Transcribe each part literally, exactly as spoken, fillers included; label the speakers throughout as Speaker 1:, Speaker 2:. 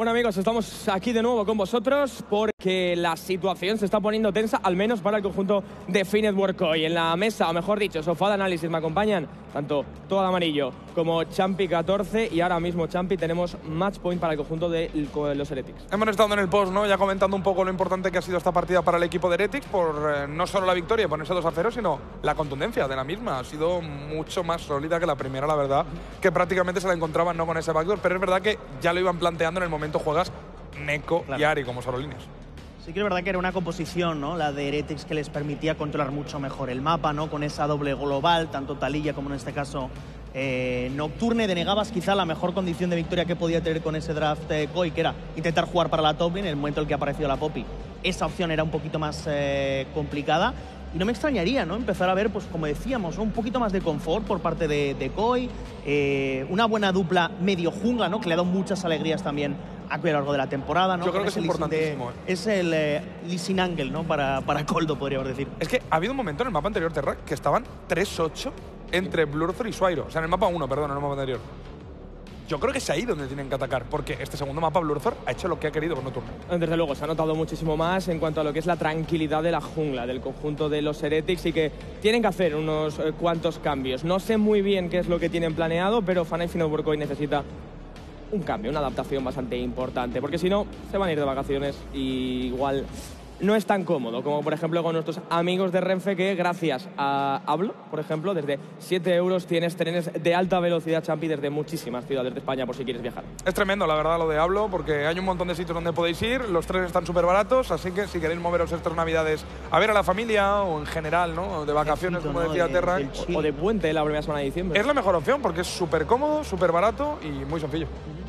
Speaker 1: Bueno amigos, estamos aquí de nuevo con vosotros porque la situación se está poniendo tensa, al menos para el conjunto de Finetwork hoy. En la mesa, o mejor dicho, sofá de análisis, me acompañan tanto todo de amarillo como Champi catorce y ahora mismo, Champi, tenemos match point para el conjunto de los Heretics.
Speaker 2: Hemos estado en el post, ¿no? Ya comentando un poco lo importante que ha sido esta partida para el equipo de Heretics por eh, no solo la victoria, ponerse dos a cero, sino la contundencia de la misma. Ha sido mucho más sólida que la primera, la verdad, que prácticamente se la encontraban no con ese backdoor, pero es verdad que ya lo iban planteando en el momento juegas Neko claro. y Ari como solo líneas.
Speaker 3: Sí que es verdad que era una composición, ¿no? La de Heretics, que les permitía controlar mucho mejor el mapa, ¿no? Con esa doble global, tanto Taliyah como en este caso eh, Nocturne. Denegabas quizá la mejor condición de victoria que podía tener con ese draft eh, Koi, que era intentar jugar para la top lane. En el momento en el que apareció la Poppy, esa opción era un poquito más eh, complicada. Y no me extrañaría, ¿no? Empezar a ver, pues como decíamos, ¿no? Un poquito más de confort por parte de, de Koi, eh, una buena dupla medio jungla, ¿no? Que le ha dado muchas alegrías también a lo largo de la temporada, ¿no?
Speaker 2: Yo creo que es importantísimo.
Speaker 3: De, es el eh, Lee Angle, ¿no? Para, para Coldo, podríamos decir.
Speaker 2: Es que ha habido un momento en el mapa anterior, Terra, que estaban tres ocho entre Blurthor y Swairo. O sea, en el mapa uno, perdón, en el mapa anterior. Yo creo que es ahí donde tienen que atacar, porque este segundo mapa Blurthor ha hecho lo que ha querido con Nocturne.
Speaker 1: Desde luego, se ha notado muchísimo más en cuanto a lo que es la tranquilidad de la jungla, del conjunto de los Heretics, y que tienen que hacer unos eh, cuantos cambios. No sé muy bien qué es lo que tienen planeado, pero Fnatic Finetwork hoy necesita un cambio, una adaptación bastante importante, porque si no, se van a ir de vacaciones y igual no es tan cómodo como, por ejemplo, con nuestros amigos de Renfe, que gracias a Hablo, por ejemplo, desde siete euros tienes trenes de alta velocidad, Champi, desde muchísimas ciudades de España, por si quieres viajar.
Speaker 2: Es tremendo, la verdad, lo de Hablo, porque hay un montón de sitios donde podéis ir, los trenes están súper baratos, así que si queréis moveros estas navidades a ver a la familia o en general, ¿no? De vacaciones, como
Speaker 3: ¿no?
Speaker 2: decía
Speaker 3: de,
Speaker 2: Terra.
Speaker 1: O de puente la primera semana de diciembre.
Speaker 2: Es la mejor opción porque es súper cómodo, súper barato y muy sencillo.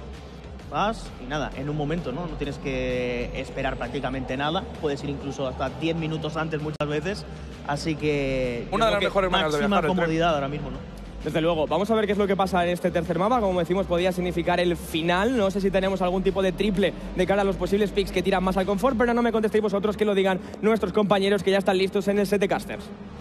Speaker 3: Vas y nada, en un momento, ¿no? No tienes que esperar prácticamente nada. Puedes ir incluso hasta diez minutos antes muchas veces. Así que
Speaker 2: una de las mejores maneras de viajar.
Speaker 3: Máxima comodidad ahora mismo, ¿no?
Speaker 1: Desde luego. Vamos a ver qué es lo que pasa en este tercer mapa. Como decimos, podría significar el final. No sé si tenemos algún tipo de triple de cara a los posibles picks que tiran más al confort, pero no me contestéis vosotros, que lo digan nuestros compañeros que ya están listos en el set de casters.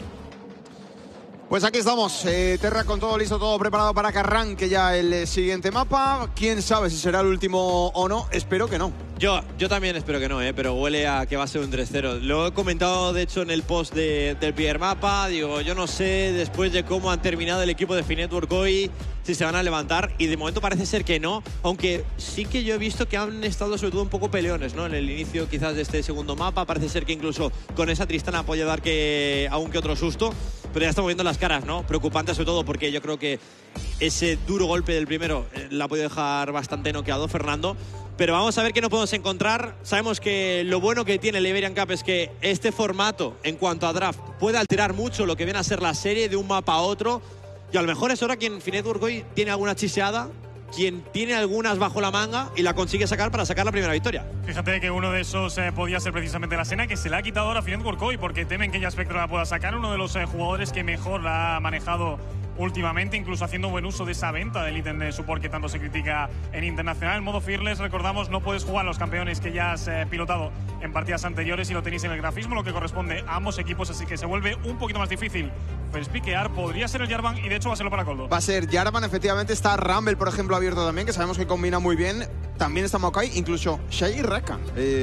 Speaker 4: Pues aquí estamos, eh, Terra, con todo listo, todo preparado para que arranque ya el eh, siguiente mapa. ¿Quién sabe si será el último o no? Espero que no.
Speaker 5: Yo, yo también espero que no, ¿eh? Pero huele a que va a ser un tres cero. Lo he comentado, de hecho, en el post de, del primer mapa. Digo, yo no sé, después de cómo han terminado el equipo de Finetwork hoy, si se van a levantar. Y de momento parece ser que no. Aunque sí que yo he visto que han estado sobre todo un poco peleones, ¿no? En el inicio quizás de este segundo mapa. Parece ser que incluso con esa Tristana ha podido dar que aún que otro susto. Pero ya estamos viendo las caras, ¿no? Preocupante sobre todo porque yo creo que ese duro golpe del primero eh, la ha podido dejar bastante noqueado Fernando. Pero vamos a ver qué nos podemos encontrar. Sabemos que lo bueno que tiene el Iberian Cup es que este formato, en cuanto a draft, puede alterar mucho lo que viene a ser la serie de un mapa a otro. Y a lo mejor es ahora quien Finetwork hoy tiene alguna chiseada, quien tiene algunas bajo la manga y la consigue sacar para sacar la primera victoria.
Speaker 6: Fíjate que uno de esos eh, podía ser precisamente la Sena, que se le ha quitado ahora a Finetwork hoy porque temen que ya Spectre la pueda sacar. Uno de los eh, jugadores que mejor la ha manejado últimamente, incluso haciendo buen uso de esa venta del ítem de support que tanto se critica en internacional. En modo Fearless, recordamos, no puedes jugar a los campeones que ya has eh, pilotado en partidas anteriores y lo tenéis en el grafismo, lo que corresponde a ambos equipos, así que se vuelve un poquito más difícil. Pues piquear podría ser el Jarvan y de hecho va a serlo para Coldo.
Speaker 4: Va a ser Jarvan, efectivamente. Está Rumble, por ejemplo, abierto también, que sabemos que combina muy bien. También está Maokai, incluso Shai y Rakan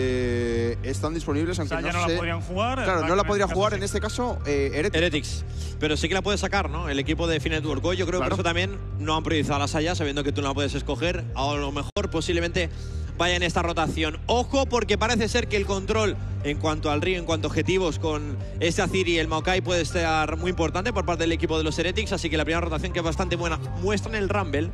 Speaker 4: eh, están disponibles, aunque
Speaker 6: o sea,
Speaker 4: no
Speaker 6: ya no
Speaker 4: sé.
Speaker 6: la podrían jugar.
Speaker 4: Claro, no la podría
Speaker 6: este
Speaker 4: jugar
Speaker 6: sí.
Speaker 4: en este caso eh, Heretics.
Speaker 5: Heretics. Pero sí que la puede sacar, ¿no? El equipo de Finetwork hoy. Yo creo
Speaker 4: Claro.
Speaker 5: que eso también no han priorizado a la Saya, sabiendo que tú no la puedes escoger. A lo mejor posiblemente vaya en esta rotación. Ojo, porque parece ser que el control en cuanto al río, en cuanto a objetivos con este Azir y el Maokai puede estar muy importante por parte del equipo de los Heretics, así que la primera rotación, que es bastante buena, muestran el Rumble.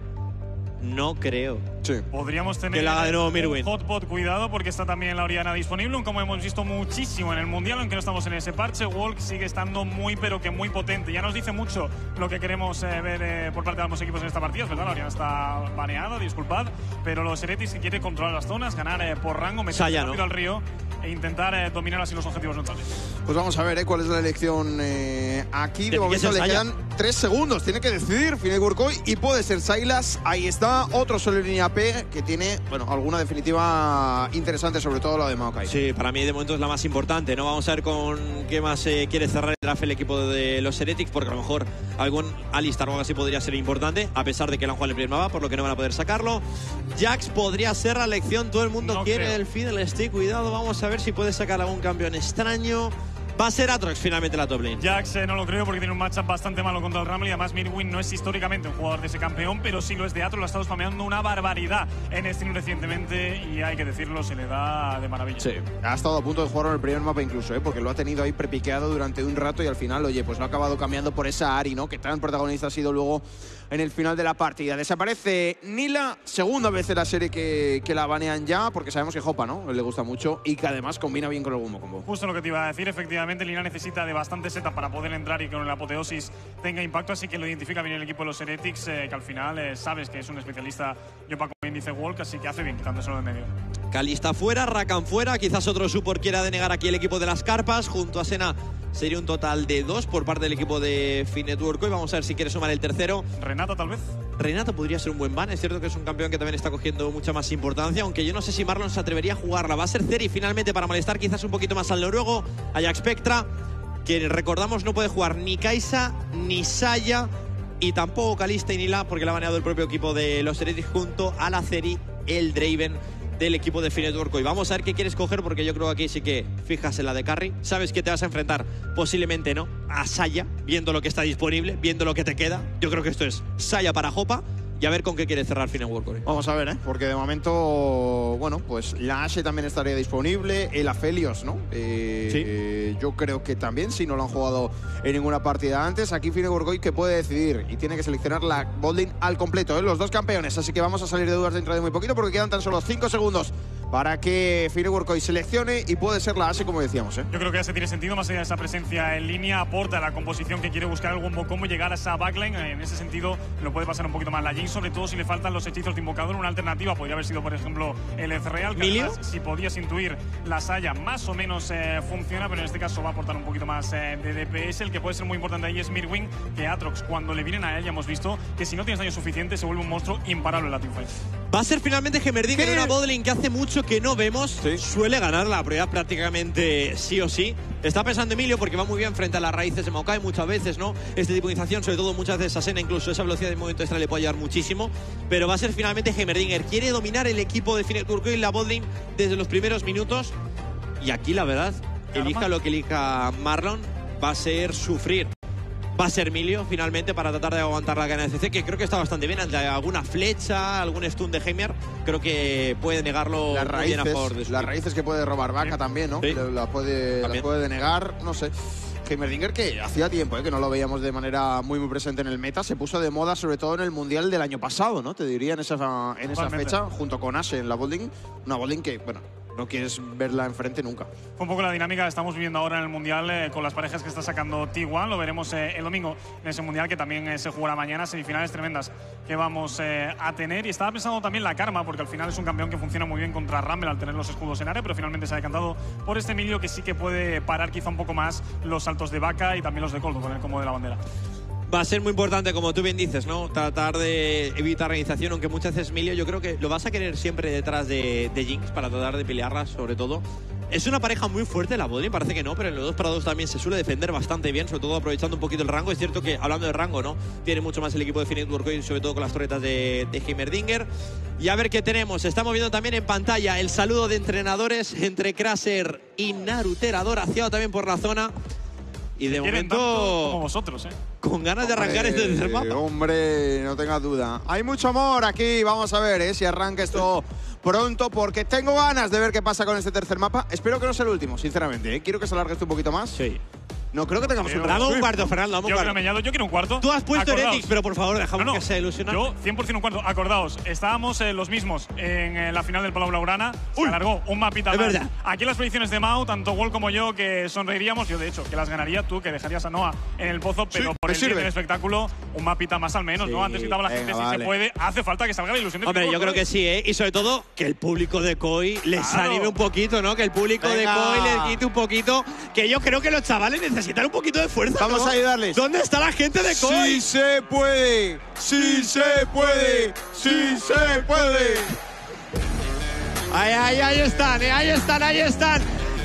Speaker 5: No creo.
Speaker 4: Sí.
Speaker 6: Podríamos tener
Speaker 5: que la haga de nuevo
Speaker 6: un
Speaker 5: Mirwin.
Speaker 6: hotbot, cuidado, porque está también la Oriana disponible, como hemos visto muchísimo en el Mundial, aunque no estamos en ese parche. Walk sigue estando muy, pero que muy potente. Ya nos dice mucho lo que queremos eh, ver eh, por parte de ambos equipos en esta partida, ¿verdad? La Oriana está baneada, disculpad, pero los Heretics que quiere controlar las zonas, ganar eh, por rango, meter rápido ¿no? al río e intentar eh, dominar así los objetivos neutrales.
Speaker 4: Pues vamos a ver eh, cuál es la elección eh, aquí. De momento le quedan tres segundos. Tiene que decidir Finetwork hoy y puede ser Sylas. Ahí está, otro solo línea P que tiene, bueno, alguna definitiva interesante, sobre todo la de Maokai.
Speaker 5: Sí, para mí de momento es la más importante, ¿no? Vamos a ver con qué más eh, quiere cerrar draft el equipo de los Heretics, porque a lo mejor algún Alistar o algo así podría ser importante, a pesar de que lo han jugado en el primer mapa, por lo que no van a poder sacarlo. Jax podría ser la elección, todo el mundo
Speaker 6: No
Speaker 5: quiere
Speaker 6: creo.
Speaker 5: el Fiddlestick, cuidado, vamos a ver si puede sacar algún campeón extraño. Va a ser Atrox finalmente la top lane.
Speaker 6: Jax eh, no lo creo porque tiene un matchup bastante malo contra el Rumble y además Mirwin no es históricamente un jugador de ese campeón, pero sí lo es de Atrox, lo ha estado spameando una barbaridad en Steam recientemente y hay que decirlo, se le da de maravilla.
Speaker 4: Sí, ha estado a punto de jugarlo en el primer mapa incluso, ¿eh? Porque lo ha tenido ahí prepiqueado durante un rato y al final, oye, pues lo ha acabado cambiando por esa Ari, ¿no? Que tan protagonista ha sido luego en el final de la partida. Desaparece Nilah, segunda vez en la serie que, que la banean ya, porque sabemos que Hopa, ¿no? Le gusta mucho y que además combina bien con el Gumbo Combo.
Speaker 6: Justo lo que te iba a decir, efectivamente, Lina necesita de bastante setup para poder entrar y que con la apoteosis tenga impacto, así que lo identifica bien el equipo de los Heretics, eh, que al final eh, sabes que es un especialista, yo para como dice Walk, así que hace bien quitándoselo de medio.
Speaker 5: Kalista fuera, Rakan fuera, quizás otro support quiera denegar aquí el equipo de las carpas, junto a Senna sería un total de dos por parte del equipo de Finetwork y vamos a ver si quiere sumar el tercero.
Speaker 6: Renata tal vez.
Speaker 5: Renata podría ser un buen ban, es cierto que es un campeón que también está cogiendo mucha más importancia, aunque yo no sé si Marlon se atrevería a jugarla. Va a ser Zeri finalmente para molestar quizás un poquito más al noruego, a Jack Spectra, que recordamos no puede jugar ni Kai'Sa ni Saya y tampoco Kalista y Nilah porque la ha baneado el propio equipo de los Heretics junto a la Zeri, el Draven del equipo de Finetwork. Y vamos a ver qué quieres coger porque yo creo que aquí sí que fijas en la de carry. Sabes que te vas a enfrentar, posiblemente no, a Saya, viendo lo que está disponible, viendo lo que te queda. Yo creo que esto es Saya para Hopa y a ver con qué quiere cerrar Finetwork.
Speaker 4: Vamos a ver, ¿eh? Porque de momento, bueno, pues la Ashe también estaría disponible, el Aphelios, ¿no? Eh,
Speaker 5: Sí.
Speaker 4: eh, yo creo que también, si no lo han jugado en ninguna partida antes, aquí Finetwork que puede decidir y tiene que seleccionar la botlane al completo, ¿eh? Los dos campeones, así que vamos a salir de dudas dentro de muy poquito porque quedan tan solo cinco segundos para que Finetwork seleccione y puede ser la Ashe, como decíamos, ¿eh?
Speaker 6: Yo creo que ese tiene sentido, más allá de esa presencia en línea, aporta la composición que quiere buscar el Wombo Combo, llegar a esa backline. En ese sentido, lo puede pasar un poquito más la Jhin, sobre todo si le faltan los hechizos de invocador. Una alternativa podría haber sido, por ejemplo, el Ezreal, que
Speaker 5: ¿Milio?
Speaker 6: además, si podías intuir, la Saya más o menos eh, funciona, pero en este caso va a aportar un poquito más eh, de D P S. El que puede ser muy importante ahí es Mirwin, que Atrox, cuando le vienen a él, ya hemos visto que si no tienes daño suficiente, se vuelve un monstruo imparable en la teamfight.
Speaker 5: Va a ser finalmente Heimerdinger, una botlane que hace mucho que no vemos.
Speaker 4: Sí.
Speaker 5: Suele ganar la prueba prácticamente sí o sí. Está pensando Emilio porque va muy bien frente a las raíces de Maokai muchas veces, ¿no? Este tipo de iniciación, sobre todo muchas veces a Senna, incluso esa velocidad de movimiento extra le puede ayudar muchísimo. Pero va a ser finalmente Heimerdinger. Quiere dominar el equipo de Finetwork y la botlane desde los primeros minutos. Y aquí, la verdad, elija lo que elija Marlon, va a ser sufrir. Va a ser Emilio finalmente para tratar de aguantar la cadena de C C, que creo que está bastante bien. Ante alguna flecha, algún stun de Heimer, creo que puede negarlo
Speaker 4: Las
Speaker 5: muy bien a
Speaker 4: raíces,
Speaker 5: favor de su
Speaker 4: las
Speaker 5: equipo.
Speaker 4: raíces que puede robar Vaca
Speaker 6: Sí.
Speaker 4: también, ¿no?
Speaker 5: Sí.
Speaker 4: La, la puede,
Speaker 5: También.
Speaker 4: las puede denegar, no sé. Heimerdinger, que hacía tiempo ¿eh? que no lo veíamos de manera muy muy presente en el meta, se puso de moda sobre todo en el Mundial del año pasado, ¿no? Te diría en esa, en esa
Speaker 6: Totalmente.
Speaker 4: fecha, junto con Ashe en la botlane. Una botlane que, bueno, no quieres verla enfrente nunca.
Speaker 6: Fue un poco la dinámica que estamos viviendo ahora en el Mundial eh, con las parejas que está sacando T uno. Lo veremos eh, el domingo en ese Mundial que también eh, se jugará mañana. Semifinales tremendas que vamos eh, a tener. Y estaba pensando también la Karma, porque al final es un campeón que funciona muy bien contra Rumble al tener los escudos en área, pero finalmente se ha decantado por este Emilio que sí que puede parar quizá un poco más los saltos de Vaca y también los de Coldo con el combo de la bandera.
Speaker 5: Va a ser muy importante, como tú bien dices, ¿no? Tratar de evitar realización, aunque muchas veces Emilio, yo creo que lo vas a querer siempre detrás de, de Jinx para tratar de pelearla, sobre todo. Es una pareja muy fuerte la botlane, parece que no, pero en los dos para dos también se suele defender bastante bien, sobre todo aprovechando un poquito el rango. Es cierto que, hablando de rango, ¿no? Tiene mucho más el equipo de Finetwork y sobre todo con las torretas de, de Heimerdinger. Y a ver qué tenemos. Estamos viendo también en pantalla el saludo de entrenadores entre Kraser y Naruterador, haciado también por la zona. Y de
Speaker 6: Quieren tanto como
Speaker 5: momento,
Speaker 6: vosotros, ¿eh?
Speaker 5: con ganas de arrancar
Speaker 4: Hombre,
Speaker 5: este tercer mapa.
Speaker 4: Hombre, no tengas duda. Hay mucho amor aquí. Vamos a ver ¿eh? si arranca esto pronto, porque tengo ganas de ver qué pasa con este tercer mapa. Espero que no sea el último, sinceramente. ¿eh? Quiero que se alargue esto un poquito más.
Speaker 5: Sí.
Speaker 4: No creo que tengamos
Speaker 6: Pero-
Speaker 4: un
Speaker 5: Dame un cuarto, Fernando, dame un
Speaker 6: Yo,
Speaker 5: cuarto.
Speaker 6: creo que me añado, yo quiero un cuarto.
Speaker 5: Tú has puesto
Speaker 6: Acordaos.
Speaker 5: Heretics, pero por favor, dejamos
Speaker 6: No, no,
Speaker 5: que se ilusionen.
Speaker 6: Yo, cien por cien un cuarto. Acordaos, estábamos eh, los mismos en eh, la final del Palau Blaugrana. Se
Speaker 5: Uy.
Speaker 6: alargó un mapita
Speaker 5: Es
Speaker 6: más.
Speaker 5: verdad.
Speaker 6: Aquí en las predicciones de Mau, tanto Wall como yo, que sonreiríamos. Yo, de hecho, que las ganaría tú, que dejarías a Noah en el pozo, pero
Speaker 4: Sí,
Speaker 6: por
Speaker 4: me
Speaker 6: el bien
Speaker 4: sirve.
Speaker 6: del espectáculo, un mapita más al menos,
Speaker 5: Sí,
Speaker 6: ¿no? Antes citaba la gente
Speaker 4: venga,
Speaker 6: si
Speaker 4: vale.
Speaker 6: se puede. Hace falta que salga la ilusión de
Speaker 5: Hombre, yo
Speaker 6: Fútbol,
Speaker 5: creo que
Speaker 6: ¿no?
Speaker 5: sí, ¿eh? Y sobre todo, que el público de Koi les
Speaker 6: Claro.
Speaker 5: anime un poquito, ¿no? Que el público
Speaker 4: Venga.
Speaker 5: de Koi les quite un poquito. Que yo creo que los chavales necesitan un poquito de fuerza.
Speaker 4: Vamos
Speaker 5: ¿no?
Speaker 4: a ayudarles.
Speaker 5: ¿Dónde está la gente de Koi?
Speaker 4: ¡Sí se puede! ¡Sí se puede! ¡Sí se puede!
Speaker 5: Ahí, ahí, ahí están, ¿eh? Ahí están, ahí están.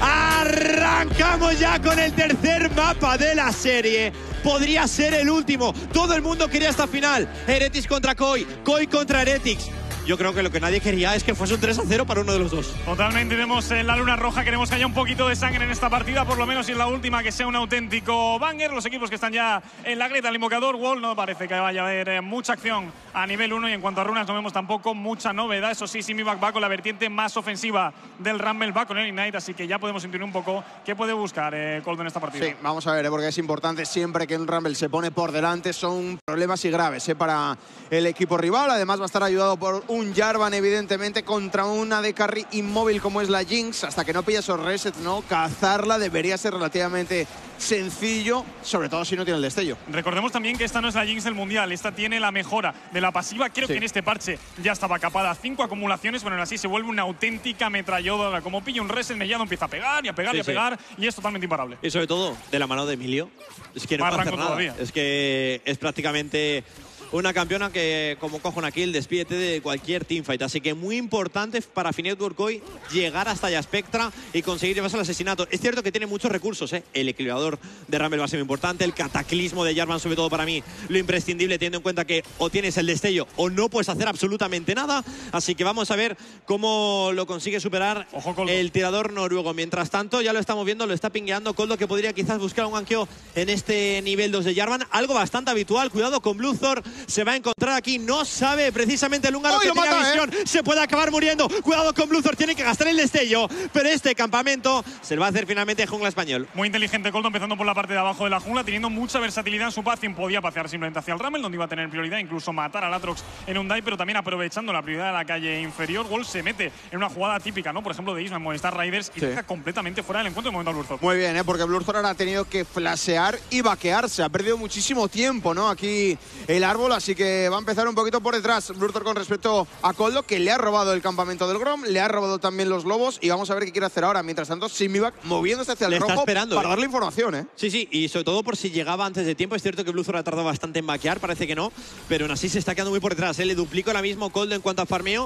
Speaker 5: Arrancamos ya con el tercer mapa de la serie. Podría ser el último. Todo el mundo quería esta final. Heretics contra Koi, Koi contra Heretics. Yo creo que lo que nadie quería es que fuese un tres a cero para uno de los dos.
Speaker 6: Totalmente, vemos en la luna roja, queremos que haya un poquito de sangre en esta partida, por lo menos y en la última que sea un auténtico banger. Los equipos que están ya en la grieta, el invocador, Wall, no parece que vaya a haber eh, mucha acción a nivel uno, y en cuanto a runas no vemos tampoco mucha novedad. Eso sí, Simivac va con la vertiente más ofensiva del Rumble, va con el Ignite, así que ya podemos intuir un poco qué puede buscar eh, Cold en esta partida.
Speaker 4: Sí, vamos a ver, eh, porque es importante siempre que un Rumble se pone por delante, son problemas y graves eh, para el equipo rival. Además va a estar ayudado por un Jarvan, evidentemente, contra una de carry inmóvil como es la Jinx. Hasta que no pille esos resets, ¿no? Cazarla debería ser relativamente sencillo, sobre todo si no tiene el destello.
Speaker 6: Recordemos también que esta no es la Jinx del Mundial, esta tiene la mejora de la pasiva. Creo sí. que en este parche ya estaba capada. Cinco acumulaciones, bueno, así se vuelve una auténtica ametralladora. Como pilla un reset, Mellado empieza a pegar y a pegar sí, y a sí. pegar, y es totalmente imparable.
Speaker 5: Y sobre todo, de la mano de Emilio. Es que no
Speaker 6: Más
Speaker 5: va a hacer nada.
Speaker 6: Todavía.
Speaker 5: Es que es prácticamente una campeona que, como cojo una kill, despídete de cualquier teamfight. Así que muy importante para Finet Urkoi llegar hasta ya Spectra y conseguir llevarse al asesinato. Es cierto que tiene muchos recursos, ¿eh? El equilibrador de Rumble va a ser muy importante. El cataclismo de Jarvan, sobre todo para mí, lo imprescindible, teniendo en cuenta que o tienes el destello o no puedes hacer absolutamente nada. Así que vamos a ver cómo lo consigue superar
Speaker 6: Ojo,
Speaker 5: el tirador noruego. Mientras tanto, ya lo estamos viendo, lo está pingueando Coldo, que podría quizás buscar un ganqueo en este nivel dos de Jarvan. Algo bastante habitual. Cuidado con Bluthor. Se va a encontrar aquí. No sabe precisamente el húngaro que
Speaker 4: lo
Speaker 5: tenga
Speaker 4: mata,
Speaker 5: visión.
Speaker 4: ¿eh?
Speaker 5: Se puede acabar muriendo. Cuidado con Bluthor. Tiene que gastar el destello. Pero este campamento se lo va a hacer finalmente jungla español.
Speaker 6: Muy inteligente Coldo, empezando por la parte de abajo de la jungla, teniendo mucha versatilidad en su pathing. Podía pasear simplemente hacia el Rumble, donde iba a tener prioridad, incluso matar al Aatrox en un dive, pero también aprovechando la prioridad de la calle inferior. Wall se mete en una jugada típica, ¿no? Por ejemplo, de Isma en Movistar Riders, y sí. deja completamente fuera del encuentro de momento a Bluthor.
Speaker 4: Muy bien, ¿eh? Porque Bluthor ahora ha tenido que flashear y vaquearse. Ha perdido muchísimo tiempo, ¿no? Aquí el árbol, así que va a empezar un poquito por detrás Bluthor con respecto a Coldo, que le ha robado el campamento del Grom, le ha robado también los lobos, y vamos a ver qué quiere hacer ahora. Mientras tanto, Simivac moviéndose hacia el
Speaker 5: le
Speaker 4: rojo
Speaker 5: está esperando,
Speaker 4: para
Speaker 5: ¿eh?
Speaker 4: darle información, ¿eh?
Speaker 5: Sí, sí, y sobre todo por si llegaba antes de tiempo. Es cierto que Bluthor ha tardado bastante en vaquear, parece que no, pero aún así se está quedando muy por detrás, ¿eh? Le duplico ahora mismo Coldo en cuanto a farmeo,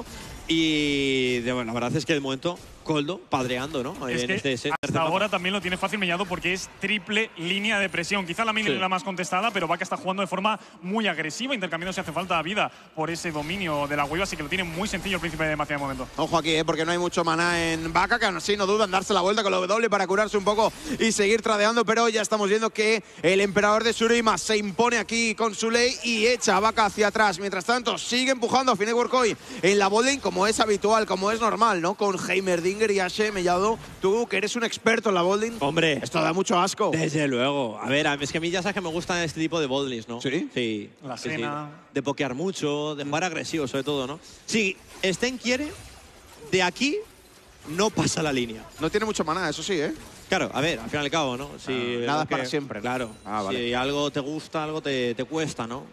Speaker 5: y de, bueno, la verdad es que de momento Coldo padreando, ¿no?
Speaker 6: Es
Speaker 5: en
Speaker 6: que
Speaker 5: este set,
Speaker 6: hasta ahora también lo tiene fácil Mellado, porque es triple línea de presión. Quizá la mini sí. es la más contestada, pero Vaca está jugando de forma muy agresiva, intercambiando si hace falta vida por ese dominio de la wave, así que lo tiene muy sencillo el príncipe de Demacia de momento.
Speaker 4: Ojo aquí, ¿eh? Porque no hay mucho maná en Vaca, que aún así no duda en darse la vuelta con la W para curarse un poco y seguir tradeando, pero ya estamos viendo que el emperador de Shurima se impone aquí con su ley y echa a Vaca hacia atrás. Mientras tanto, sigue empujando a Finet Urkoi en la botlane, como es habitual, como es normal, ¿no? Con Heimerdinger y Ashe. Mellado, tú que eres un experto en la botlane.
Speaker 5: Hombre,
Speaker 4: esto da mucho asco.
Speaker 5: Desde luego. A ver, es que a mí ya sabes que me gustan este tipo de botlanes, ¿no?
Speaker 4: Sí.
Speaker 5: Sí.
Speaker 6: La
Speaker 5: sí,
Speaker 6: cena.
Speaker 5: Sí. De pokear mucho, de jugar agresivo, sobre todo, ¿no? Sí, Sten quiere, de aquí no pasa la línea.
Speaker 4: No tiene mucho maná, eso sí, ¿eh?
Speaker 5: Claro, a ver, al fin y al cabo, ¿no? Si
Speaker 4: ah, nada
Speaker 5: que,
Speaker 4: para siempre.
Speaker 5: Claro.
Speaker 4: Ah, vale.
Speaker 5: Si algo te gusta, algo te, te cuesta, ¿no?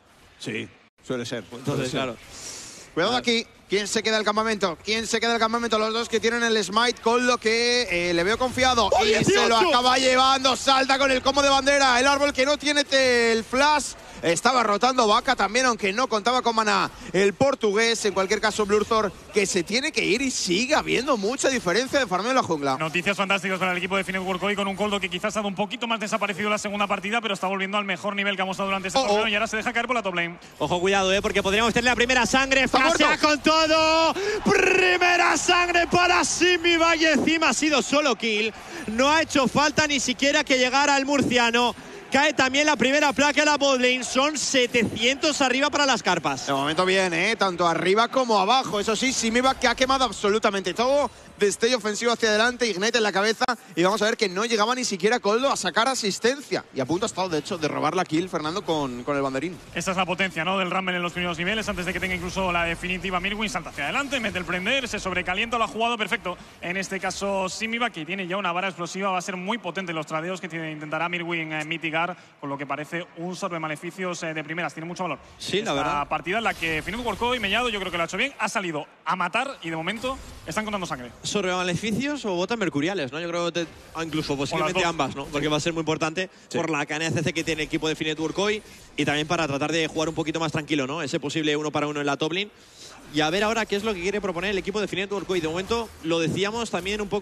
Speaker 4: Sí, suele ser.
Speaker 5: Entonces,
Speaker 4: suele ser.
Speaker 5: claro.
Speaker 4: Cuidado aquí. ¿Quién se queda el campamento? ¿Quién se queda el campamento? Los dos que tienen el smite, con lo que eh, le veo confiado.
Speaker 5: ¡Oh,
Speaker 4: y
Speaker 5: dieciocho!
Speaker 4: Se lo acaba llevando. Salta con el combo de bandera. El árbol que no tiene el flash. Estaba rotando Vaca también, aunque no contaba con maná. El portugués, en cualquier caso, Bluthor, que se tiene que ir y sigue habiendo mucha diferencia de farmeo en la jungla.
Speaker 6: Noticias fantásticas para el equipo de Finet Urkoi, con un Coldo que quizás ha dado un poquito más desaparecido en la segunda partida, pero está volviendo al mejor nivel que ha mostrado durante este
Speaker 4: oh,
Speaker 6: torneo
Speaker 4: oh.
Speaker 6: y ahora se deja caer por la top lane.
Speaker 5: Ojo, cuidado, ¿eh? Porque podríamos tener la primera sangre.
Speaker 4: ¡Está
Speaker 5: ¡Frasea
Speaker 4: muerto!
Speaker 5: con todo! ¡Primera sangre para Simivac! Y encima ha sido solo kill. No ha hecho falta ni siquiera que llegara el murciano. Cae también la primera placa de la botlane. Son setecientos arriba para las carpas.
Speaker 4: De momento bien, ¿eh? Tanto arriba como abajo. Eso sí, Simivac que ha quemado absolutamente todo. Destello ofensivo hacia adelante, Ignite en la cabeza. Y vamos a ver que no llegaba ni siquiera Coldo a sacar asistencia. Y a punto ha estado, de hecho, de robar la kill Fernando con, con el banderín.
Speaker 6: Esta es la potencia, ¿no? Del Rumble en los primeros niveles. Antes de que tenga incluso la definitiva Mirwin, salta hacia adelante, mete el prender, se sobrecalienta, lo ha jugado perfecto. En este caso, Simivac, que tiene ya una vara explosiva, va a ser muy potente en los tradeos que tiene, intentará Mirwin eh, mitigar, con lo que parece un sorbe maleficios eh, de primeras. Tiene mucho valor.
Speaker 5: Sí,
Speaker 6: Esta
Speaker 5: la verdad.
Speaker 6: partida en la que Finet Urkoi y Mellado, yo creo que lo ha hecho bien. Ha salido a matar y de momento están contando sangre.
Speaker 5: ¿Sobre maleficios o botas mercuriales, no? Yo creo que te, incluso posiblemente ambas, ¿no? Porque va a ser muy importante sí. por la K N C C que tiene el equipo de Finet Urkoi y también para tratar de jugar un poquito más tranquilo, ¿no? Ese posible uno para uno en la top lane. Y a ver ahora qué es lo que quiere proponer el equipo de Finet Urkoi. De momento, lo decíamos también un poco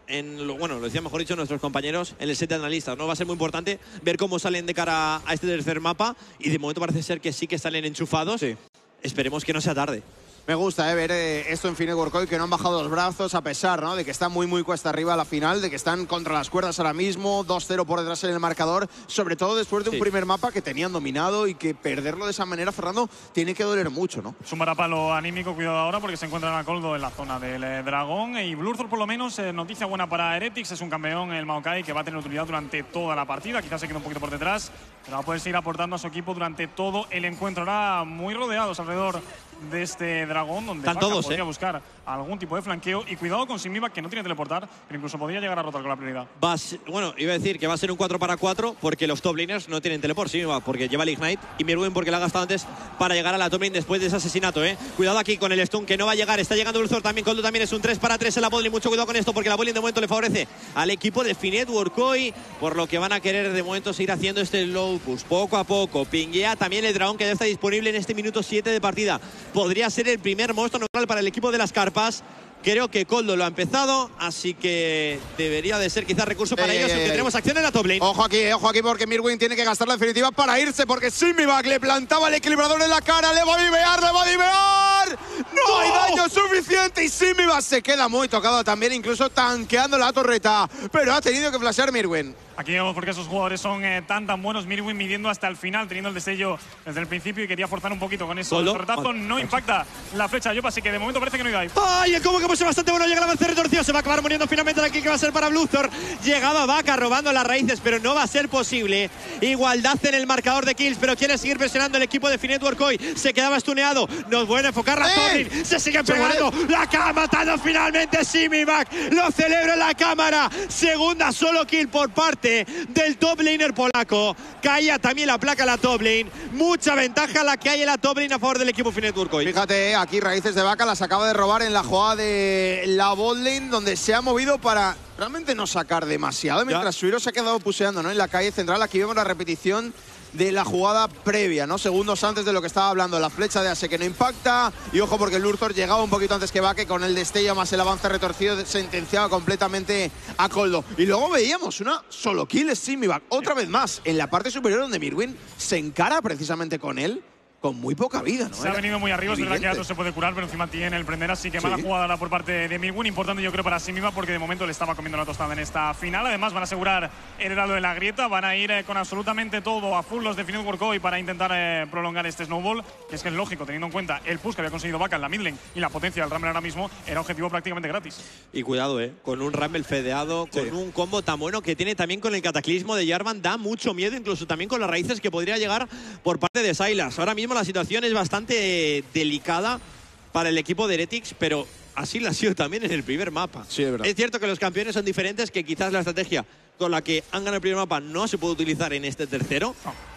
Speaker 5: en lo, bueno, lo decían mejor dicho nuestros compañeros en el set de analistas, ¿no? Va a ser muy importante ver cómo salen de cara a este tercer mapa y de momento parece ser que sí que salen enchufados.
Speaker 4: Sí.
Speaker 5: Esperemos que no sea tarde.
Speaker 4: Me gusta eh, ver eh, esto en Fnatic Workoy, que no han bajado los brazos a pesar, ¿no?, de que está muy muy cuesta arriba a la final, de que están contra las cuerdas ahora mismo, dos cero por detrás en el marcador, sobre todo después de un
Speaker 5: Sí.
Speaker 4: primer mapa que tenían dominado y que perderlo de esa manera, Fernando, tiene que doler mucho, ¿no?
Speaker 6: Es un varapalo anímico, cuidado ahora porque se encuentran a Coldo en la zona del eh, dragón. Y Blurthor, por lo menos, eh, noticia buena para Heretics, es un campeón, el Maokai, que va a tener utilidad durante toda la partida. Quizás se quede un poquito por detrás, pero va a poder seguir aportando a su equipo durante todo el encuentro. Ahora muy rodeados alrededor de este dragón, donde
Speaker 5: Están
Speaker 6: Vaca
Speaker 5: todos,
Speaker 6: podría
Speaker 5: eh.
Speaker 6: buscar algún tipo de flanqueo. Y cuidado con Simivac, que no tiene teleportar, pero incluso podría llegar a rotar con la prioridad.
Speaker 5: Va a ser- bueno, iba a decir que va a ser un cuatro para cuatro porque los top laners no tienen teleport, sí, va, porque lleva el Ignite y Mirwin porque lo ha gastado antes para llegar a la top lane después de ese asesinato, ¿eh? Cuidado aquí con el stun que no va a llegar, está llegando Blurthor también, Coldo también es un tres para tres en la botlane, mucho cuidado con esto porque la botlane de momento le favorece al equipo de Fnatic Workoy, por lo que van a querer de momento seguir haciendo este low push poco a poco. Pinguea también el dragón que ya está disponible en este minuto siete de partida. Podría ser el primer monstruo neutral para el equipo de las carpas. Creo que Coldo lo ha empezado, así que debería de ser quizás recurso para
Speaker 4: Ey,
Speaker 5: ellos,
Speaker 4: ey,
Speaker 5: aunque
Speaker 4: ey.
Speaker 5: tenemos acción en la top lane.
Speaker 4: Ojo aquí, ojo aquí, porque Mirwin tiene que gastar la definitiva para irse, porque Simivac le plantaba el equilibrador en la cara, le va a divear, le va a divear. ¡No hay daño suficiente! Y Simivac se queda muy tocado también, incluso tanqueando la torreta. Pero ha tenido que flashear Mirwin.
Speaker 6: Aquí vemos porque esos jugadores son eh, tan tan buenos. Mirwin midiendo hasta el final, teniendo el destello desde el principio y quería forzar un poquito con eso. El
Speaker 5: Solo.
Speaker 6: torretazo no impacta la flecha de Yopa, así que de momento parece que no hay dive.
Speaker 5: ¡Ay! El combo que puede ser bastante bueno. Llega el avance retorcido. Se va a acabar muriendo finalmente aquí, que va a ser para Blurthor. Llegaba Vaca robando las raíces, pero no va a ser posible. Igualdad en el marcador de kills, pero quiere seguir presionando el equipo de Fnatic Workoy. Se quedaba stuneado. Nos vuelve a enfocar la
Speaker 4: ¡Eh!
Speaker 5: torre. Se sigue pegando. La acaba matando finalmente Simivac. Lo celebra en la cámara. Segunda solo kill por parte del top laner polaco. Caía también la placa a la top lane. Mucha ventaja la que hay en la top lane a favor del equipo Fnatic Workoy.
Speaker 4: Fíjate, aquí Raíces de Vaca las acaba de robar en la jugada de la botlane, donde se ha movido para realmente no sacar demasiado, mientras Suiro se ha quedado puseando, ¿no?, en la calle central. Aquí vemos la repetición de la jugada previa, ¿no?, segundos antes de lo que estaba hablando. La flecha de Ase que no impacta, y ojo porque Blurthor llegaba un poquito antes que Vaca, con el destello más el avance retorcido sentenciaba completamente a Coldo. Y luego veíamos una solo kill Simivac, otra vez más, en la parte superior, donde Mirwin se encara precisamente con él, con muy poca vida, ¿no?
Speaker 6: Se ha venido muy arriba, es verdad que
Speaker 4: evidente.
Speaker 6: Atos se puede curar, pero encima tiene el prender, así que
Speaker 4: Sí.
Speaker 6: mala jugada por parte de Mirwin. Importante yo creo para sí misma, porque de momento le estaba comiendo la tostada en esta final. Además van a asegurar el heraldo de la grieta, van a ir eh, con absolutamente todo a full los de Fnatic Workoy para intentar eh, prolongar este snowball, que es que es lógico, teniendo en cuenta el push que había conseguido Vaca en la mid lane y la potencia del Rumble ahora mismo, era objetivo prácticamente gratis.
Speaker 5: Y cuidado, eh, con un Rumble fedeado, con
Speaker 4: Sí.
Speaker 5: un combo tan bueno que tiene también con el cataclismo de Jarvan, da mucho miedo, incluso también con las raíces que podría llegar por parte de Sylas. Ahora mismo la situación es bastante delicada para el equipo de Heretics, pero así lo ha sido también en el primer mapa.
Speaker 4: Sí, es verdad.
Speaker 5: Es cierto que los campeones son diferentes, que quizás la estrategia con la que han ganado el primer mapa no se puede utilizar en este tercero,